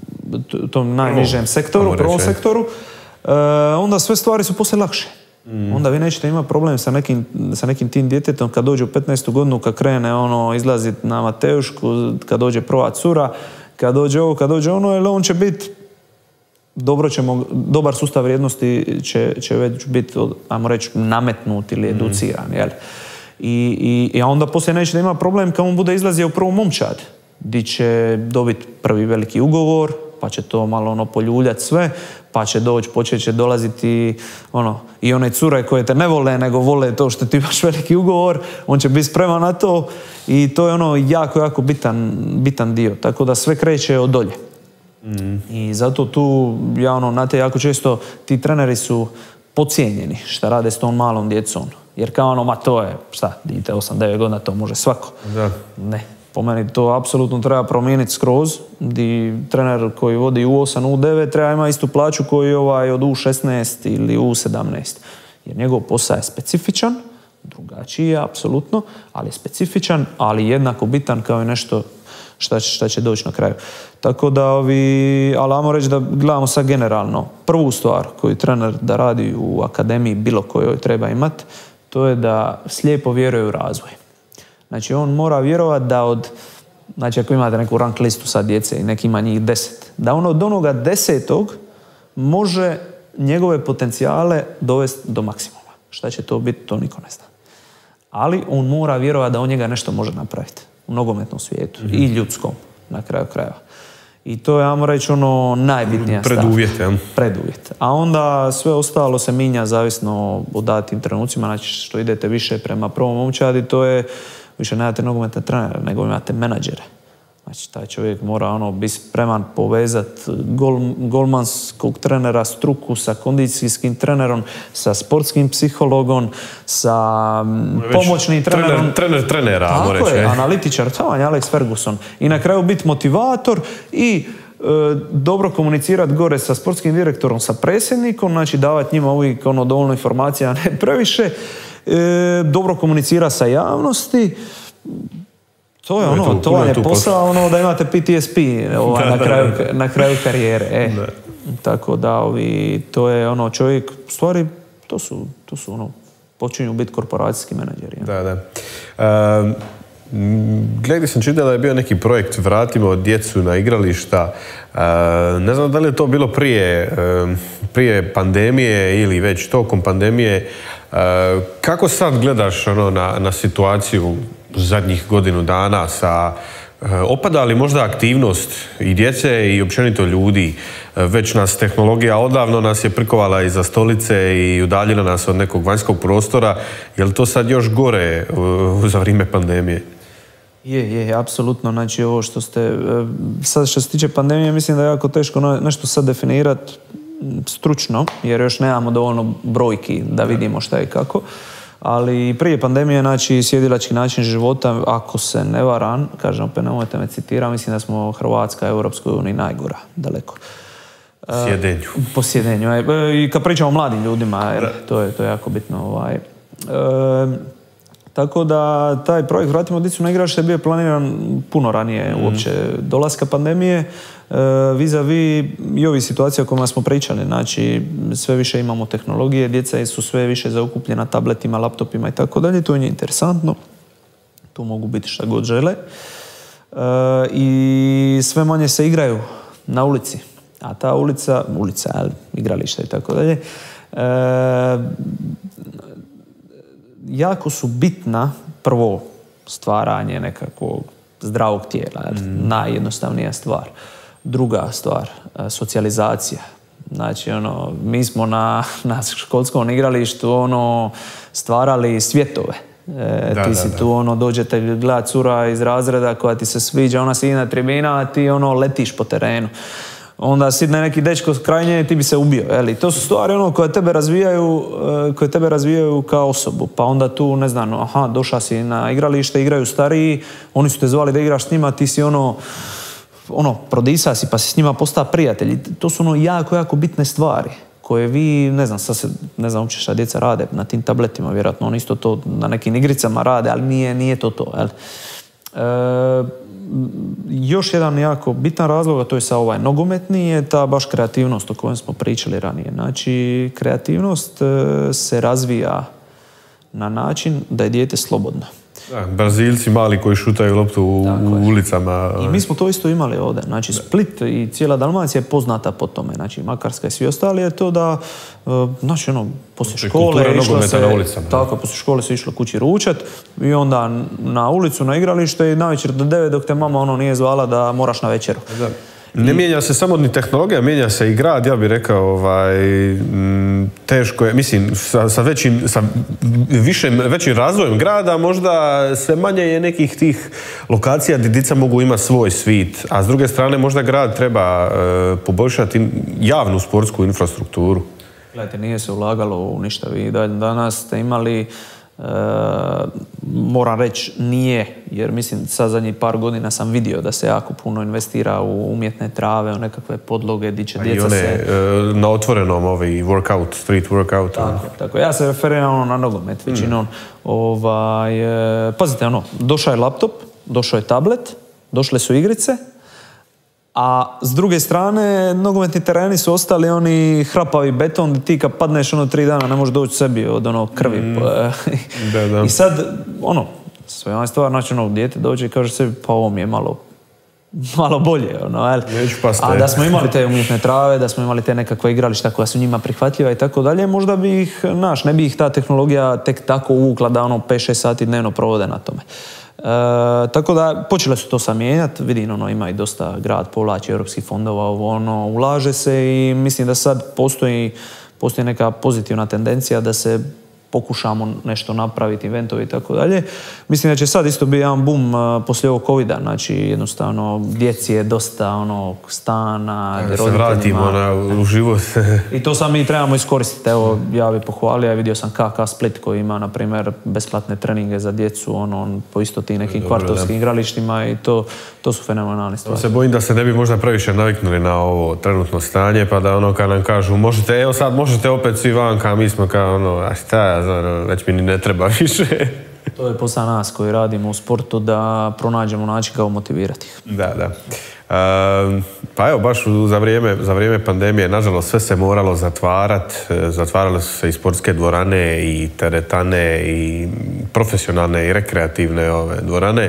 tom najnižem sektoru, prvom sektoru, onda sve stvari su poslije lakše. Mm. Onda vi nećete imati problem sa nekim, sa nekim tim djetetom kad dođe u petnaestu godinu, kad krene ono, izlaziti na Mateušku, kad dođe prva cura, kad dođe ovo, kad dođe ono, jer on će biti, dobro ćemo, dobar sustav vrijednosti će, će već biti, ajmo reći, nametnut ili educiran, mm. jel? I, i, i onda poslije neće da ima problem kad on bude izlazio u prvu momčad, gdje će dobiti prvi veliki ugovor, pa će to malo ono poljuljati sve, pa će doći, počet će dolaziti ono, i one cure koje te ne vole, nego vole to što ti imaš veliki ugovor, on će biti spreman na to i to je ono jako, jako bitan, bitan dio. Tako da sve kreće od dolje. Mm. I zato tu, ja ono, znate, jako često ti treneri su podcijenjeni šta rade s tom malom djecom. Jer kao ono, ma to je, šta, dite osam devet godina, to može svako. Da. Ne. Po meni to apsolutno treba promijeniti skroz, di trener koji vodi U osam, U devet treba ima istu plaću koji ovaj od U šesnaest ili U sedamnaest. Jer njegov posao je specifičan, drugačiji je, apsolutno, ali je specifičan, ali jednako bitan kao i nešto šta će, šta će doći na kraju. Tako da ovi, ali ajmo reći da gledamo sad generalno. Prvu stvar koju trener da radi u akademiji bilo kojoj treba imati, to je da slijepo vjeruje u razvoj. Znači on mora vjerovati da od, znači ako imate neku rank listu sad djece i neki ima njih deset, da on od onoga desetog može njegove potencijale dovesti do maksimuma. Šta će to biti, to niko ne zna. Ali on mora vjerovati da on njega nešto može napraviti u nogometnom svijetu mm-hmm. i ljudskom na kraju krajeva. I to je, ajmo reći, ono najbitnija stvar. Preduvjet, ja. Preduvjet. A onda sve ostalo se minja zavisno o datim trenucima, znači što idete više prema prvom momčadi, to je više nemate nogometne trenere, nego imate menadžere. Znači, taj čovjek mora ono, biti spreman povezati gol, golmanskog trenera, struku sa kondicijskim trenerom, sa sportskim psihologom, sa pomoćnim trenerom. Trener, trener trenera, tako reći, je, ne? analitičar, to je Alex Ferguson. I na kraju biti motivator i e, dobro komunicirati gore sa sportskim direktorom, sa predsjednikom, znači davati njima uvijek ono, dovoljno informacija, a ne previše. E, dobro komunicirati sa javnosti. To je ono, to vam je posao ono, da imate P T S P ovaj, na, kraju, na kraju karijere. E. Tako da ovi, to je ono čovjek, u stvari to su, to su ono, počinju biti korporacijski menadžeri. Ja. Da, da. Um, Gledaj sam čitao da je bio neki projekt Vratimo djecu na igrališta. Uh, ne znam da li je to bilo prije, uh, prije pandemije ili već tokom pandemije. Uh, kako sad gledaš ono, na, na situaciju zadnjih godinu dana sa uh, opada li možda aktivnost i djece i općenito ljudi? Uh, već nas tehnologija odavno nas je prikovala iza stolice i udaljila nas od nekog vanjskog prostora. Je li to sad još gore uh, za vrijeme pandemije? Je, je, apsolutno. Znači ovo što ste, sad što se tiče pandemije, mislim da je jako teško nešto sad definirati stručno, jer još nemamo dovoljno brojki da vidimo šta i kako. Ali prije pandemije, znači, sjedilački način života, ako se ne varam, kažem, opet nemojte me citirati, mislim da smo Hrvatska, Europskoj uniji najgora, daleko. Sjedenju. Po sjedenju. I kad pričamo o mladim ljudima, to je, to je jako bitno. Ovaj. E, tako da taj projekt Vratimo djecu na igralište je bio planiran puno ranije mm. uopće dolaska pandemije. E, vis-a-vis i ovih situacija o kojima smo pričali. Znači, sve više imamo tehnologije, djeca su sve više zaokupljena tabletima, laptopima i tako dalje. To je interesantno. Tu mogu biti šta god žele. E, I sve manje se igraju na ulici. A ta ulica, ulica, igrališta i tako dalje, jako su bitna prvo stvaranje nekakvog zdravog tijela, mm. najjednostavnija stvar. Druga stvar, socijalizacija. Znači, ono, mi smo na, na školskom igralištu ono, stvarali svjetove. E, da, ti si da, tu, da. ono, dođete gledat cura iz razreda koja ti se sviđa, ona si na tribina, a ti ono, letiš po terenu. Onda sidne neki dečko kraj nje i ti bi se ubio. Eli, to su stvari ono koje tebe razvijaju, koje tebe razvijaju kao osobu. Pa onda tu, ne znam, aha, došao si na igralište, igraju stariji, oni su te zvali da igraš s njima, ti si ono, ono, prodisa si pa si s njima postao prijatelj. To su ono jako, jako bitne stvari koje vi, ne znam, sad se, ne znam uopće šta djeca rade na tim tabletima, vjerojatno oni isto to na nekim igricama rade, ali nije, nije to to. Jel? E, još jedan jako bitan razlog, a to je sa ovaj nogometni, je ta baš kreativnost o kojoj smo pričali ranije. Znači, kreativnost se razvija na način da je dijete slobodno. Da, Brazilci mali koji šutaju loptu u, u ulicama. I mi smo to isto imali ovdje. Znači, Split i cijela Dalmacija je poznata po tome. Znači, Makarska i svi ostali je to da, znači, ono, poslije škole išlo se, na ulicama, tako, poslije škole se išlo kući ručat i onda na ulicu, na igralište i navečer do devet dok te mama ono nije zvala da moraš na večeru. Da. Ne mijenja se samo ni tehnologija, mijenja se i grad, ja bih rekao, ovaj, teško je, mislim, sa, sa, većim, sa višem, većim razvojem grada možda sve manje je nekih tih lokacija gdje djeca mogu imati svoj svit, a s druge strane možda grad treba e, poboljšati javnu sportsku infrastrukturu. Gledajte, nije se ulagalo u ništa. Vi danas ste imali, e, moram reći nije, jer mislim sad zadnjih par godina sam vidio da se jako puno investira u umjetne trave, u nekakve podloge gdje će djeca one, se... e, na otvorenom ovi workout, street workout. Tako, tako. Ja se referiram ono na nogomet većinom. Mm. Ovaj, e, pazite, ono, došao je laptop, došao je tablet, došle su igrice, a s druge strane, nogometni tereni su ostali oni hrapavi beton gdje ti kad padneš ono tri dana ne možeš doći sebi od ono krvi. Mm. da, da. I sad, ono, sve ona stvar, znači ono, dijete dođe i kaže sebi, pa ovo mi je malo, malo bolje, ono, jel? A da smo imali te umjetne trave, da smo imali te nekakve igrališta koja su njima prihvatljiva i tako dalje, možda bi ih, naš, ne bi ih ta tehnologija tek tako uvukla da ono pet šest sati dnevno provode na tome. E, tako da počele su to sam mijenjati, vidim ono ima i dosta grad povlači europskih fondova, ono ulaže se i mislim da sad postoji, postoji neka pozitivna tendencija da se pokušamo nešto napraviti, eventovi i tako dalje. Mislim da će sad isto biti jedan boom uh, poslije ovog covida, znači jednostavno djeci je dosta ono stana, da se vratimo na, u život. I to sad mi trebamo iskoristiti. Evo, ja bih pohvalio, ja vidio sam K K Split koji ima, na primjer, besplatne treninge za djecu, ono, on, po isto tim nekim kvartovskim igralištima i to, to su fenomenalne stvari. Se bojim da se ne bi možda previše naviknuli na ovo trenutno stanje, pa da ono kad nam kažu možete, evo sad možete opet svi vanka, mi smo kao ono, a šta ja, već mi ni ne treba više. To je posao nas koji radimo u sportu da pronađemo način kako motivirati. Da, da. E, pa evo, baš za vrijeme, za vrijeme pandemije, nažalost, sve se moralo zatvarati. Zatvarale su se i sportske dvorane, i teretane, i profesionalne i rekreativne ove dvorane.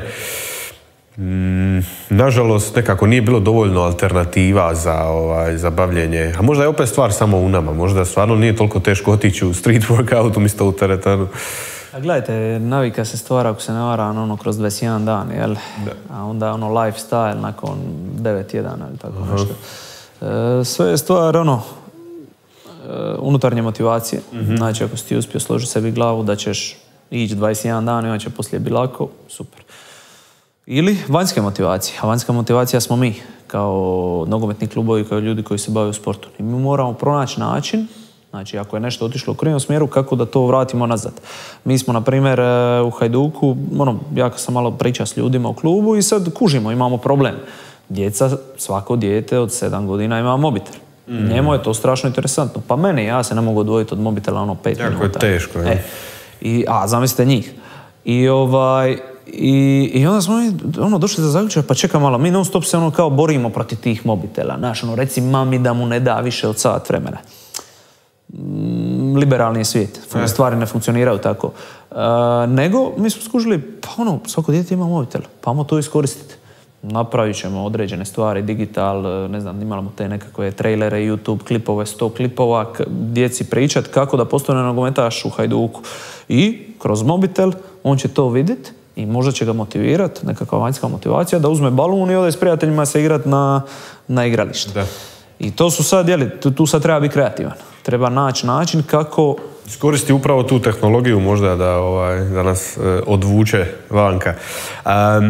Mm, nažalost, nekako nije bilo dovoljno alternativa za, ovaj, za bavljenje. A možda je opet stvar samo u nama. Možda stvarno nije toliko teško otići u street workout umjesto u teretanu. A gledajte, navika se stvara ako se ne varam ono kroz dvadeset jedan dan, jel? Da. A onda ono lifestyle nakon devet tjedana ili tako uh-huh. nešto. E, sve je stvar ono e, unutarnje motivacije. Uh-huh. Znači ako si ti uspio složiti sebi glavu da ćeš ići dvadeset jedan dan i on će poslije biti lako, super. Ili vanjske motivacije. A vanjska motivacija smo mi, kao nogometni klubovi, kao ljudi koji se bave sportom. I mi moramo pronaći način, znači ako je nešto otišlo u krivom smjeru, kako da to vratimo nazad. Mi smo, na primjer, u Hajduku, ono, ja sam malo pričao s ljudima u klubu i sad kužimo, imamo problem. Djeca, svako dijete od sedam godina ima mobitel. Mm. Njemu je to strašno interesantno. Pa meni, ja se ne mogu odvojiti od mobitela ono pet jako minuta. Jako je teško, je. E, i, a zamislite njih. I ovaj... I, I onda smo ono, došli za zaključak, pa čekaj malo, mi non stop se ono kao borimo protiv tih mobitela. Znaš, ono, reci mami da mu ne da više od sat vremena. Liberalni je svijet, e. stvari ne funkcioniraju tako. E, nego mi smo skužili, pa ono, svako dijete ima mobitel, pa ajmo to iskoristiti. Napravit ćemo određene stvari, digital, ne znam, imamo te nekakve trailere, YouTube klipove, sto klipova, djeci pričat kako da postane nogometaš u Hajduku. I kroz mobitel on će to vidjeti i možda će ga motivirati, nekakva vanjska motivacija, da uzme balun i ode s prijateljima se igrati na, na igralište. Da. I to su sad, jeli, tu, tu sad treba biti kreativan. Treba naći način kako... Iskoristi upravo tu tehnologiju možda da, ovaj, da nas e, odvuče vanka. Um,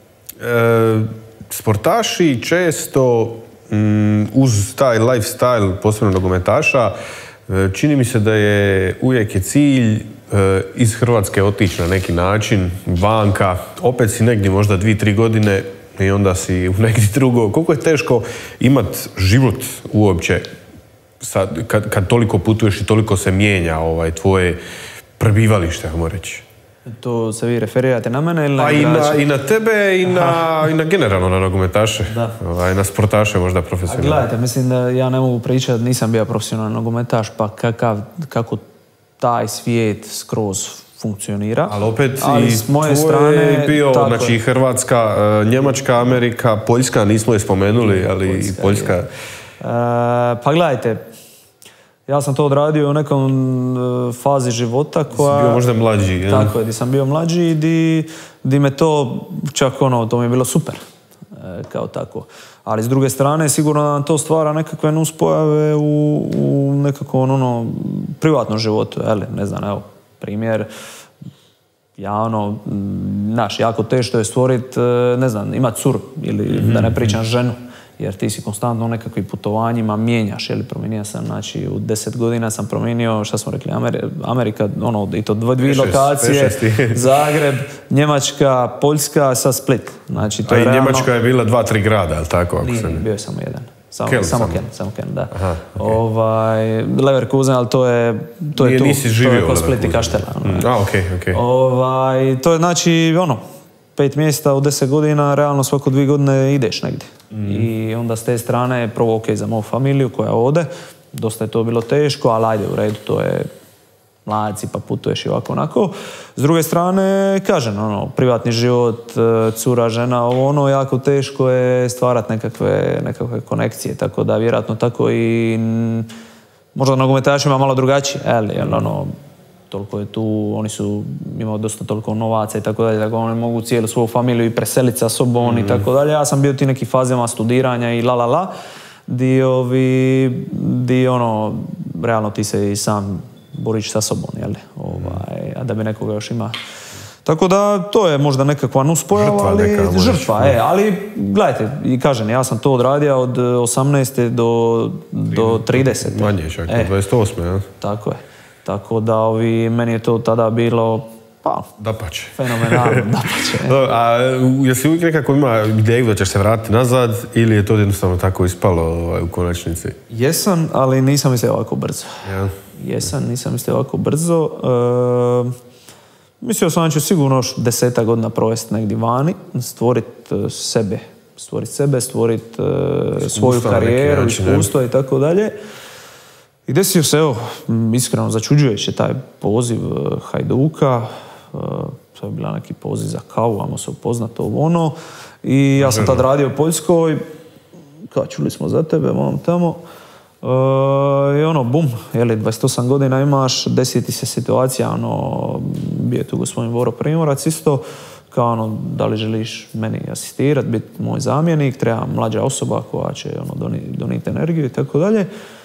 e, sportaši često um, uz taj lifestyle, posebno nogometaša, e, čini mi se da je uvijek je cilj iz Hrvatske otići na neki način, vanka, opet si negdje možda dvije, tri godine i onda si u negdje drugo. Koliko je teško imati život uopće sad, kad, kad toliko putuješ i toliko se mijenja ovaj, tvoje prebivalište, ajmo reći? To se vi referirate na mene ili na pa i na, i na tebe i na, i na generalno na nogometaše, ovaj, na sportaše možda profesionalno. A gledajte, mislim da ja ne mogu pričati, nisam bio profesionalni nogometaš, pa kakav, kako taj svijet skroz funkcionira. Ali opet ali i s moje strane bio, znači je. Hrvatska, Njemačka, Amerika, Poljska, nismo je spomenuli, ali Poljska, i Poljska. E, pa gledajte, ja sam to odradio u nekom fazi života koja... Si bio možda mlađi, je? Tako je, di sam bio mlađi i di, di me to, čak ono, to mi je bilo super, e, kao tako. Ali s druge strane, sigurno da nam to stvara nekakve nuspojave u, u nekakvom ono, privatnom životu. Eli, ne znam, evo, primjer, ja ono, naš, jako teško je stvoriti, ne znam, imat curu ili mm-hmm. da ne pričam ženu. jer ti si konstantno u nekakvim putovanjima mijenjaš, jel, promijenio sam, znači u deset godina sam promijenio, šta smo rekli, Amer- Amerika, ono, i to dvije lokacije, Zagreb, Njemačka, Poljska, sa Split. Znači, to A je i realno... Njemačka je bila dva, tri grada, ali tako? Ako Nije, se... bio je samo jedan. Samo, Ken, samo samo. Ken, samo Ken, da. Aha, okay. Ovaj, Leverkusen, ali to je, to je Nije, tu, nisi živio to je u kod Split i Leverkusenu. Kaštela. Mm, a, okej, okay, okej. Okay. Ovaj, to je znači, ono, pet mjesta u deset godina, realno svako dvije godine ideš negdje. Mm. I onda s te strane, prvo ok za moju familiju koja ode, dosta je to bilo teško, ali ajde u redu, to je mladci pa putuješ i ovako onako. S druge strane, kažem, ono, privatni život, cura, žena, ovo ono, jako teško je stvarati nekakve, nekakve konekcije, tako da vjerojatno tako i m, možda nogometašima malo drugačije, ali jer, ono, toliko je tu, oni su imao dosta toliko novaca i tako dalje, tako oni mogu cijelu svoju familiju i preseliti sa sobom mm. i tako dalje. Ja sam bio u tim nekim fazama studiranja i la la la, di ovi, di ono, realno ti se i sam boriš sa sobom, jel? Ovaj, a da bi nekoga još ima. Tako da, to je možda nekakva nuspojava, ali neka, žrtva, e, ali gledajte, i kažem, ja sam to odradio od osamnaeste do, do tridesete. Manje čak, e, do dvadeset osme, ja? Tako je. Tako da, ovi, meni je to tada bilo, pa, dapače. Fenomenalno, dapače. No, a jesi uvijek nekako ima ideju da ćeš se vratiti nazad ili je to jednostavno tako ispalo ovaj, u konačnici? Jesam, ali nisam mislio ovako brzo. Ja. Jesam, nisam mislio ovako brzo. E, mislio sam da ću sigurno još deseta godina provesti negdje vani, stvoriti sebe, stvoriti sebe, stvoriti uh, svoju karijeru, iskustvo i tako dalje. I desio se, evo, iskreno začuđujuće taj poziv Hajduka, to je bila neki poziv za kavu, ajmo se upoznati ovo ono. I ja sam tad radio u Poljskoj, kao čuli smo za tebe, mam tamo. E, I ono, bum, jeli, dvadeset osam godina imaš, desi ti se situacija, ono, bio je tu gospodin Voro Primorac isto, kao ono, da li želiš meni asistirati, biti moj zamjenik, treba mlađa osoba koja će ono, donijeti donit energiju i tako dalje.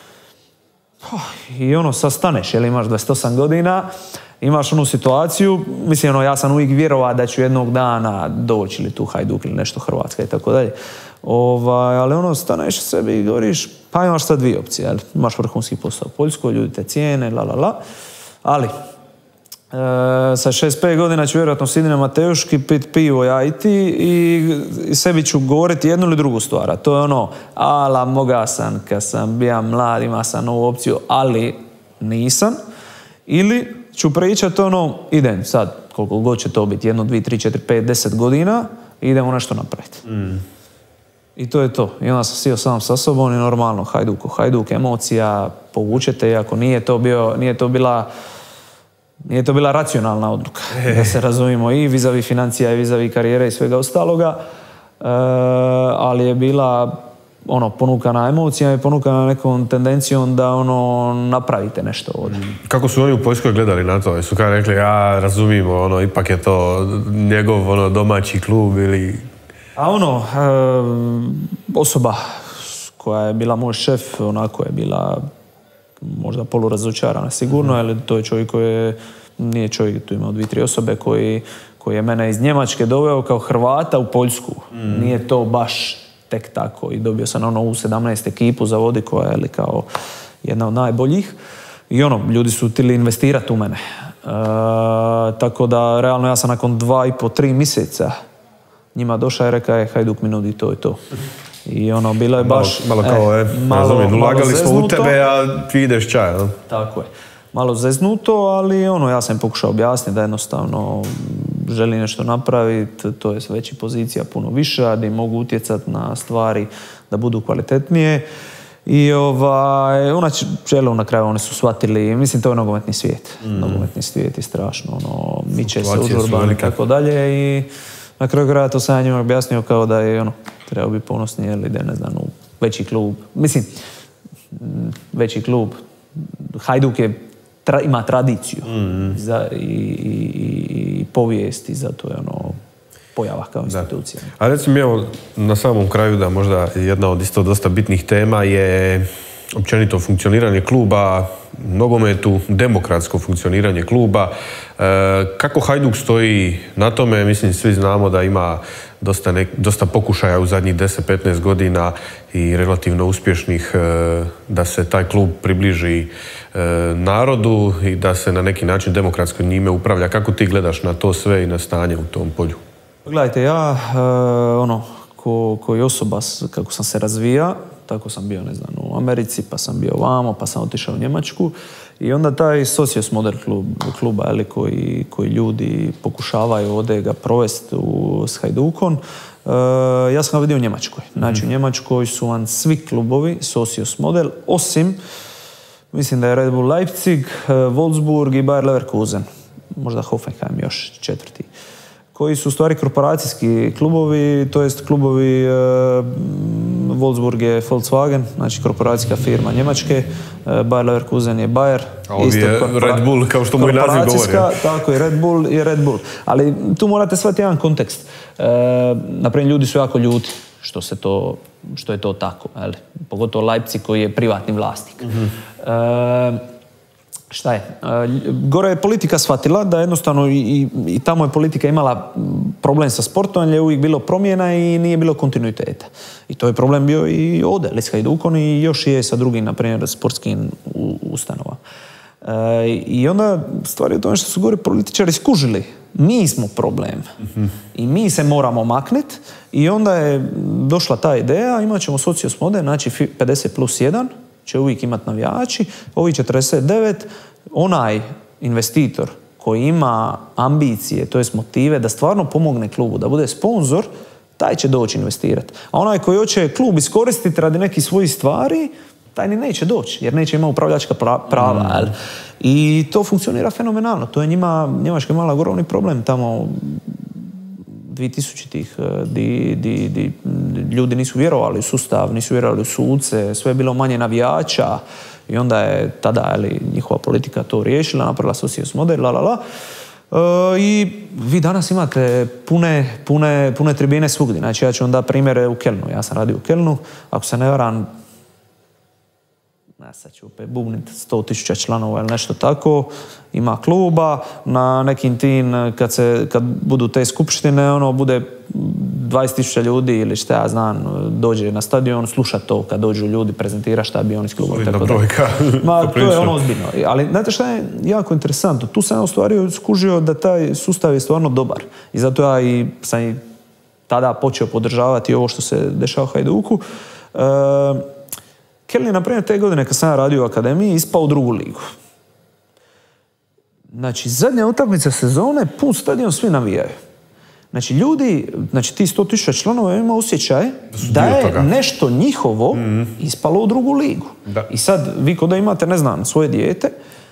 I ono, sad staneš, jel imaš dvadeset osam godina, imaš onu situaciju, mislim, ono, ja sam uvijek vjerovao da ću jednog dana doći ili tu Hajduk ili nešto Hrvatska i tako dalje. Ovaj, ali ono, staneš sebi i govoriš, pa imaš sad dvije opcije, jel? Imaš vrhunski posao u Poljskoj, ljudi te cijene, la la la, ali e, sa šezdeset pet godina ću vjerojatno siditi na Mateuški, pit pivo ja i ti i, i sebi ću govoriti jednu ili drugu stvar, a to je ono, ala moga sam kad sam bio mlad, ima sam novu opciju, ali nisam, ili ću pričati ono, idem sad, koliko god će to biti, jedno, dvije, tri, četiri, pet, deset godina, idemo nešto napraviti. Mm. I to je to. I onda sam sio sam sa sobom i normalno, Hajduk, Hajduk, emocija, povučete, iako nije to bio, nije to bila Nije to bila racionalna odluka, da se razumijemo, i vizavi financija i vizavi karijere i svega ostaloga, e, ali je bila ono, ponukana emocijama i ponukana nekom tendencijom da ono, napravite nešto ovdje. Kako su oni u Poljskoj gledali na to? Su kao rekli, ja razumijemo, ono, ipak je to njegov ono, domaći klub ili... A ono, e, osoba koja je bila moj šef, onako je bila možda polurazočarana sigurno, ali to je čovjek koji je, nije čovjek, tu imao dvije, tri osobe koji, koji je mene iz Njemačke doveo kao Hrvata u Poljsku. Mm. Nije to baš tek tako i dobio sam ono U sedamnaest ekipu za vodi koja je kao jedna od najboljih i ono, ljudi su htjeli investirati u mene. E, tako da, realno ja sam nakon dva i po, tri mjeseca njima došao i rekao je Hajduk mi nudi to i to. I ono, bilo je baš... Malo, malo kao, e, malo, razumijem, ulagali smo u tebe, a ti ideš čaj, no? Tako je. Malo zeznuto, ali ono, ja sam pokušao objasniti da jednostavno želim nešto napraviti, to je veća pozicija, puno više, da im mogu utjecati na stvari da budu kvalitetnije. I ovaj, ona čelu na kraju oni su shvatili, mislim, to je nogometni svijet. Mm. Nogometni svijet je strašno, ono, miče se užurban i tako dalje i na kraju kraja to sam ja njima objasnio kao da je ono, trebao bi ponosni jer ide, ne znam, u veći klub. Mislim, veći klub. Hajduk je, tra, ima tradiciju mm. za, i, i, i povijest i zato je ono pojava kao institucija. Da. A recimo, evo, na samom kraju da možda jedna od isto dosta bitnih tema je općenito funkcioniranje kluba, nogometu, demokratsko funkcioniranje kluba. E, kako Hajduk stoji na tome? Mislim, svi znamo da ima dosta, nek, dosta pokušaja u zadnjih deset do petnaest godina i relativno uspješnih e, da se taj klub približi e, narodu i da se na neki način demokratsko njime upravlja. Kako ti gledaš na to sve i na stanje u tom polju? Gledajte, ja e, ono, ko, koji osoba kako sam se razvija, tako sam bio, ne znam, u Americi, pa sam bio vamo, pa sam otišao u Njemačku. I onda taj Socios model klub, kluba ali, koji, koji ljudi pokušavaju ovdje ga provesti u, s Hajdukom, uh, ja sam ga vidio u Njemačkoj. Znači u Njemačkoj su vam svi klubovi Socios model, osim, mislim da je Red Bull Leipzig, uh, Wolfsburg i Bayer Leverkusen. Možda Hoffenheim još četvrti. Koji su u stvari korporacijski klubovi, to jest klubovi, e, Wolfsburg je Volkswagen, znači korporacijska firma Njemačke, e, Bayer Leverkusen je Bayer. A ovi je Red Bull, kao što moj naziv govori. Tako je, Red Bull je Red Bull. Ali tu morate shvatiti jedan kontekst. E, naprimjer, ljudi su jako ljuti što, se to, što je to tako. Jel? Pogotovo Leipzig koji je privatni vlasnik. Mm-hmm. E, Šta je? Gore je politika shvatila da jednostavno i, i, i tamo je politika imala problem sa sportom, jer je uvijek bilo promjena i nije bilo kontinuiteta. I to je problem bio i ovdje, s Hajdukom i još je sa drugim, na primjer, sportskim ustanovama. E, I onda stvar je u tome što su gore političari skužili. Mi smo problem. Mm-hmm. I mi se moramo makniti. I onda je došla ta ideja, imat ćemo Socios model, znači pedeset plus jedan, će uvijek imati navijači, ovi četrdeset devet, onaj investitor koji ima ambicije, to jest motive da stvarno pomogne klubu, da bude sponzor, taj će doći investirati. A onaj koji hoće klub iskoristiti radi nekih svojih stvari, taj ni neće doći, jer neće imati upravljačka prava. Mm. I to funkcionira fenomenalno. To je njima, Njemačka imala ogromni problem tamo dvije tisućitih di, di, di ljudi nisu vjerovali u sustav, nisu vjerovali u suce, sve je bilo manje navijača i onda je tada ali, njihova politika to riješila, napravila Socios model, la, la, la. E, I vi danas imate pune, pune, pune tribine svugdje. Znači ja ću vam dati primjere u Kelnu. Ja sam radio u Kelnu, ako se ne varam, ja sad ću opet bubniti, sto tisuća članova ili nešto tako, ima kluba, na nekim tim, kad, se, kad budu te skupštine, ono, bude dvadeset tisuća ljudi ili šta ja znam, dođe na stadion, sluša to kad dođu ljudi, prezentira šta bi oni s klubom. Solidna brojka. Ma, to je ono ozbiljno. Ali znate šta je jako interesantno? Tu sam ja u stvari skužio da taj sustav je stvarno dobar. I zato ja i sam i tada počeo podržavati ovo što se dešava u Hajduku. E, Keln je, na primjer, te godine kad sam ja radio u akademiji, ispao u drugu ligu. Znači, zadnja utakmica sezone, pun stadion, svi navijaju. Znači, ljudi, znači ti sto tisuća članova ima osjećaj da je nešto njihovo mm-hmm. ispalo u drugu ligu. Da. I sad, vi kod da imate, ne znam, svoje dijete,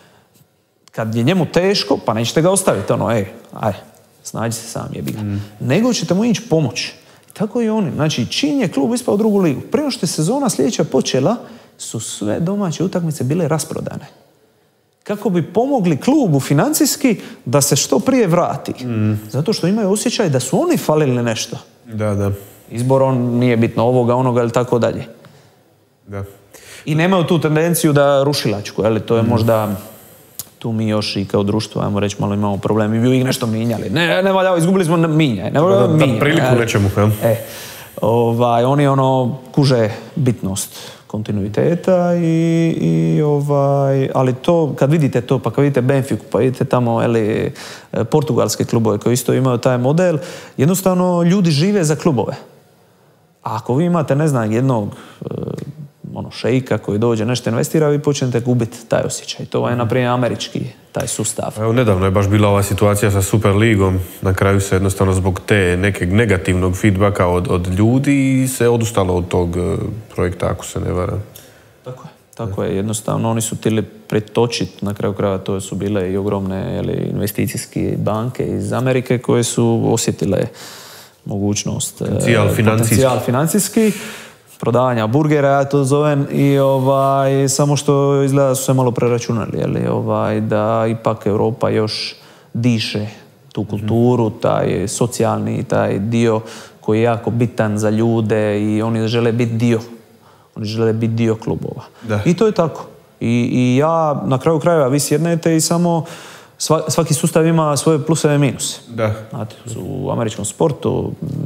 kad je njemu teško, pa nećete ga ostaviti, ono, ej, aj, snađi se sam, jebi ga. Mm. Nego ćete mu ići pomoći. Tako i oni. Znači, čim je klub ispao u drugu ligu, prije što je sezona sljedeća počela, su sve domaće utakmice bile rasprodane. Kako bi pomogli klubu financijski da se što prije vrati. Mm. Zato što imaju osjećaj da su oni falili nešto. Da, da. Izbor on nije bitno ovoga, onoga ili tako dalje. Da. I nemaju tu tendenciju da rušilačku, ali to je mm. možda... Tu mi još i kao društvo, ajmo reći, malo imamo problem. Mi bi uvijek nešto minjali. Ne, ne valja, izgubili smo minjaj. Ne valja, da, minjaj. Da, priliku e, nečemu. Ja. E, ovaj, oni ono kuže bitnost kontinuiteta i, i ovaj, ali to, kad vidite to, pa kad vidite Benfiku, pa vidite tamo, eli, portugalske klubove koji isto imaju taj model, jednostavno ljudi žive za klubove. A ako vi imate, ne znam, jednog ono, šejka koji dođe, nešto investira, vi počnete gubiti taj osjećaj. To je, na primjer, američki taj sustav. Evo, nedavno je baš bila ova situacija sa Superligom. Na kraju se jednostavno zbog te nekeg negativnog feedbacka od, od ljudi se odustalo od tog projekta, ako se ne varam. Tako je. Tako je. Jednostavno, oni su htjeli pretočiti, na kraju krajeva to su bile i ogromne jeli, investicijske banke iz Amerike koje su osjetile mogućnost potencijal financijski. Potencijal financijski prodavanja burgera, ja to zovem, i ovaj, samo što izgleda da su se malo preračunali, jeli, ovaj, da ipak Europa još diše tu kulturu, taj socijalni, taj dio koji je jako bitan za ljude i oni žele biti dio. Oni žele biti dio klubova. Da. I to je tako. I, i ja, na kraju krajeva, vi sjednete i samo svaki sustav ima svoje pluseve i minuse. Da. Znate, u američkom sportu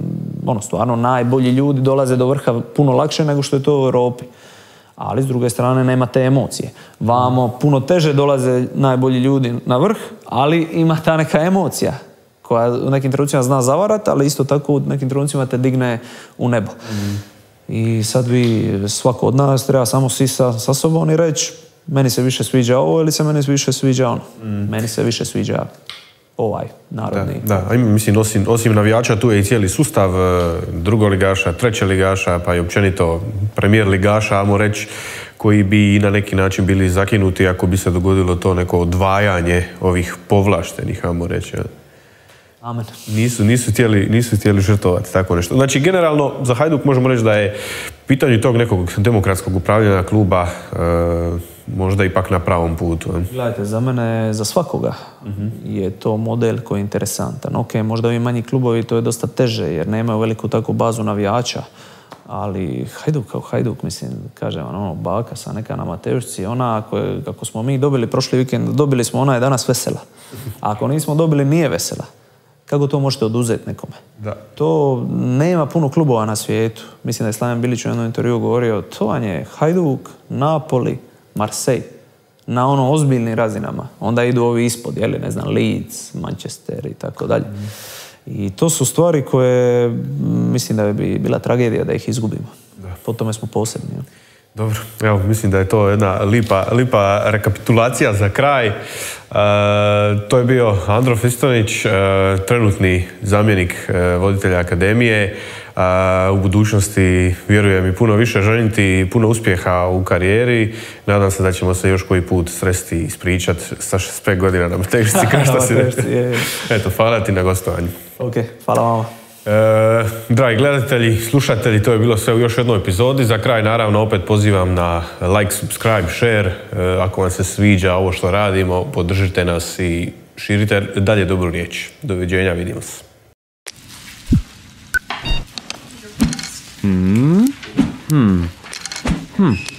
ono, stvarno najbolji ljudi dolaze do vrha puno lakše nego što je to u Europi. Ali s druge strane nema te emocije. Vamo puno teže dolaze najbolji ljudi na vrh, ali ima ta neka emocija koja u nekim trenucima zna zavarat, ali isto tako u nekim trenucima te digne u nebo. Mm. I sad vi, svako od nas treba samo si sa, sa sobom i reći meni se više sviđa ovo ili se meni više sviđa ono. Mm. Meni se više sviđa ovaj narodni. Da, da. Mislim, osim, osim navijača tu je i cijeli sustav drugoligaša, trećeligaša, pa i općenito premijer ligaša, ajmo reći, koji bi na neki način bili zakinuti ako bi se dogodilo to neko odvajanje ovih povlaštenih, ajmo reći. Amen. Nisu, nisu, htjeli, nisu htjeli žrtvovati tako nešto. Znači, generalno, za Hajduk možemo reći da je pitanje tog nekog demokratskog upravljanja kluba e, možda ipak na pravom putu. Gledajte, za mene, za svakoga uh-huh. je to model koji je interesantan. Ok, možda ovi manji klubovi to je dosta teže jer nemaju veliku takvu bazu navijača, ali Hajduk kao Hajduk, mislim, kažem, ono, baka sa neka na Mateušci, ona koje, kako smo mi dobili prošli vikend, dobili smo, ona je danas vesela. A ako nismo dobili, nije vesela. Kako to možete oduzeti nekome? Da. To nema puno klubova na svijetu. Mislim da je Slaven Bilić u jednom intervjuu govorio, to vam je Hajduk, Napoli, Marseille. Na ono ozbiljnim razinama. Onda idu ovi ispod, jeli, ne znam, Leeds, Manchester i tako dalje. I to su stvari koje mislim da bi bila tragedija da ih izgubimo. Da. Po tome smo posebni. Ja. Dobro, evo, mislim da je to jedna lipa, lipa rekapitulacija za kraj. E, to je bio Andro Fistonić, e, trenutni zamjenik e, voditelja akademije. E, u budućnosti, vjerujem, i puno više željeti, puno uspjeha u karijeri. Nadam se da ćemo se još koji put sresti i ispričati sa šezdeset pet godina na Mateušci, kao što si rekao. Eto, hvala ti na gostovanju. Ok, hvala vama. E, dragi gledatelji, slušatelji, to je bilo sve u još jednoj epizodi. Za kraj, naravno, opet pozivam na like, subscribe, share. E, ako vam se sviđa ovo što radimo, podržite nas i širite dalje dobru riječ. Doviđenja, vidimo se. Hmm. Hmm. Hmm.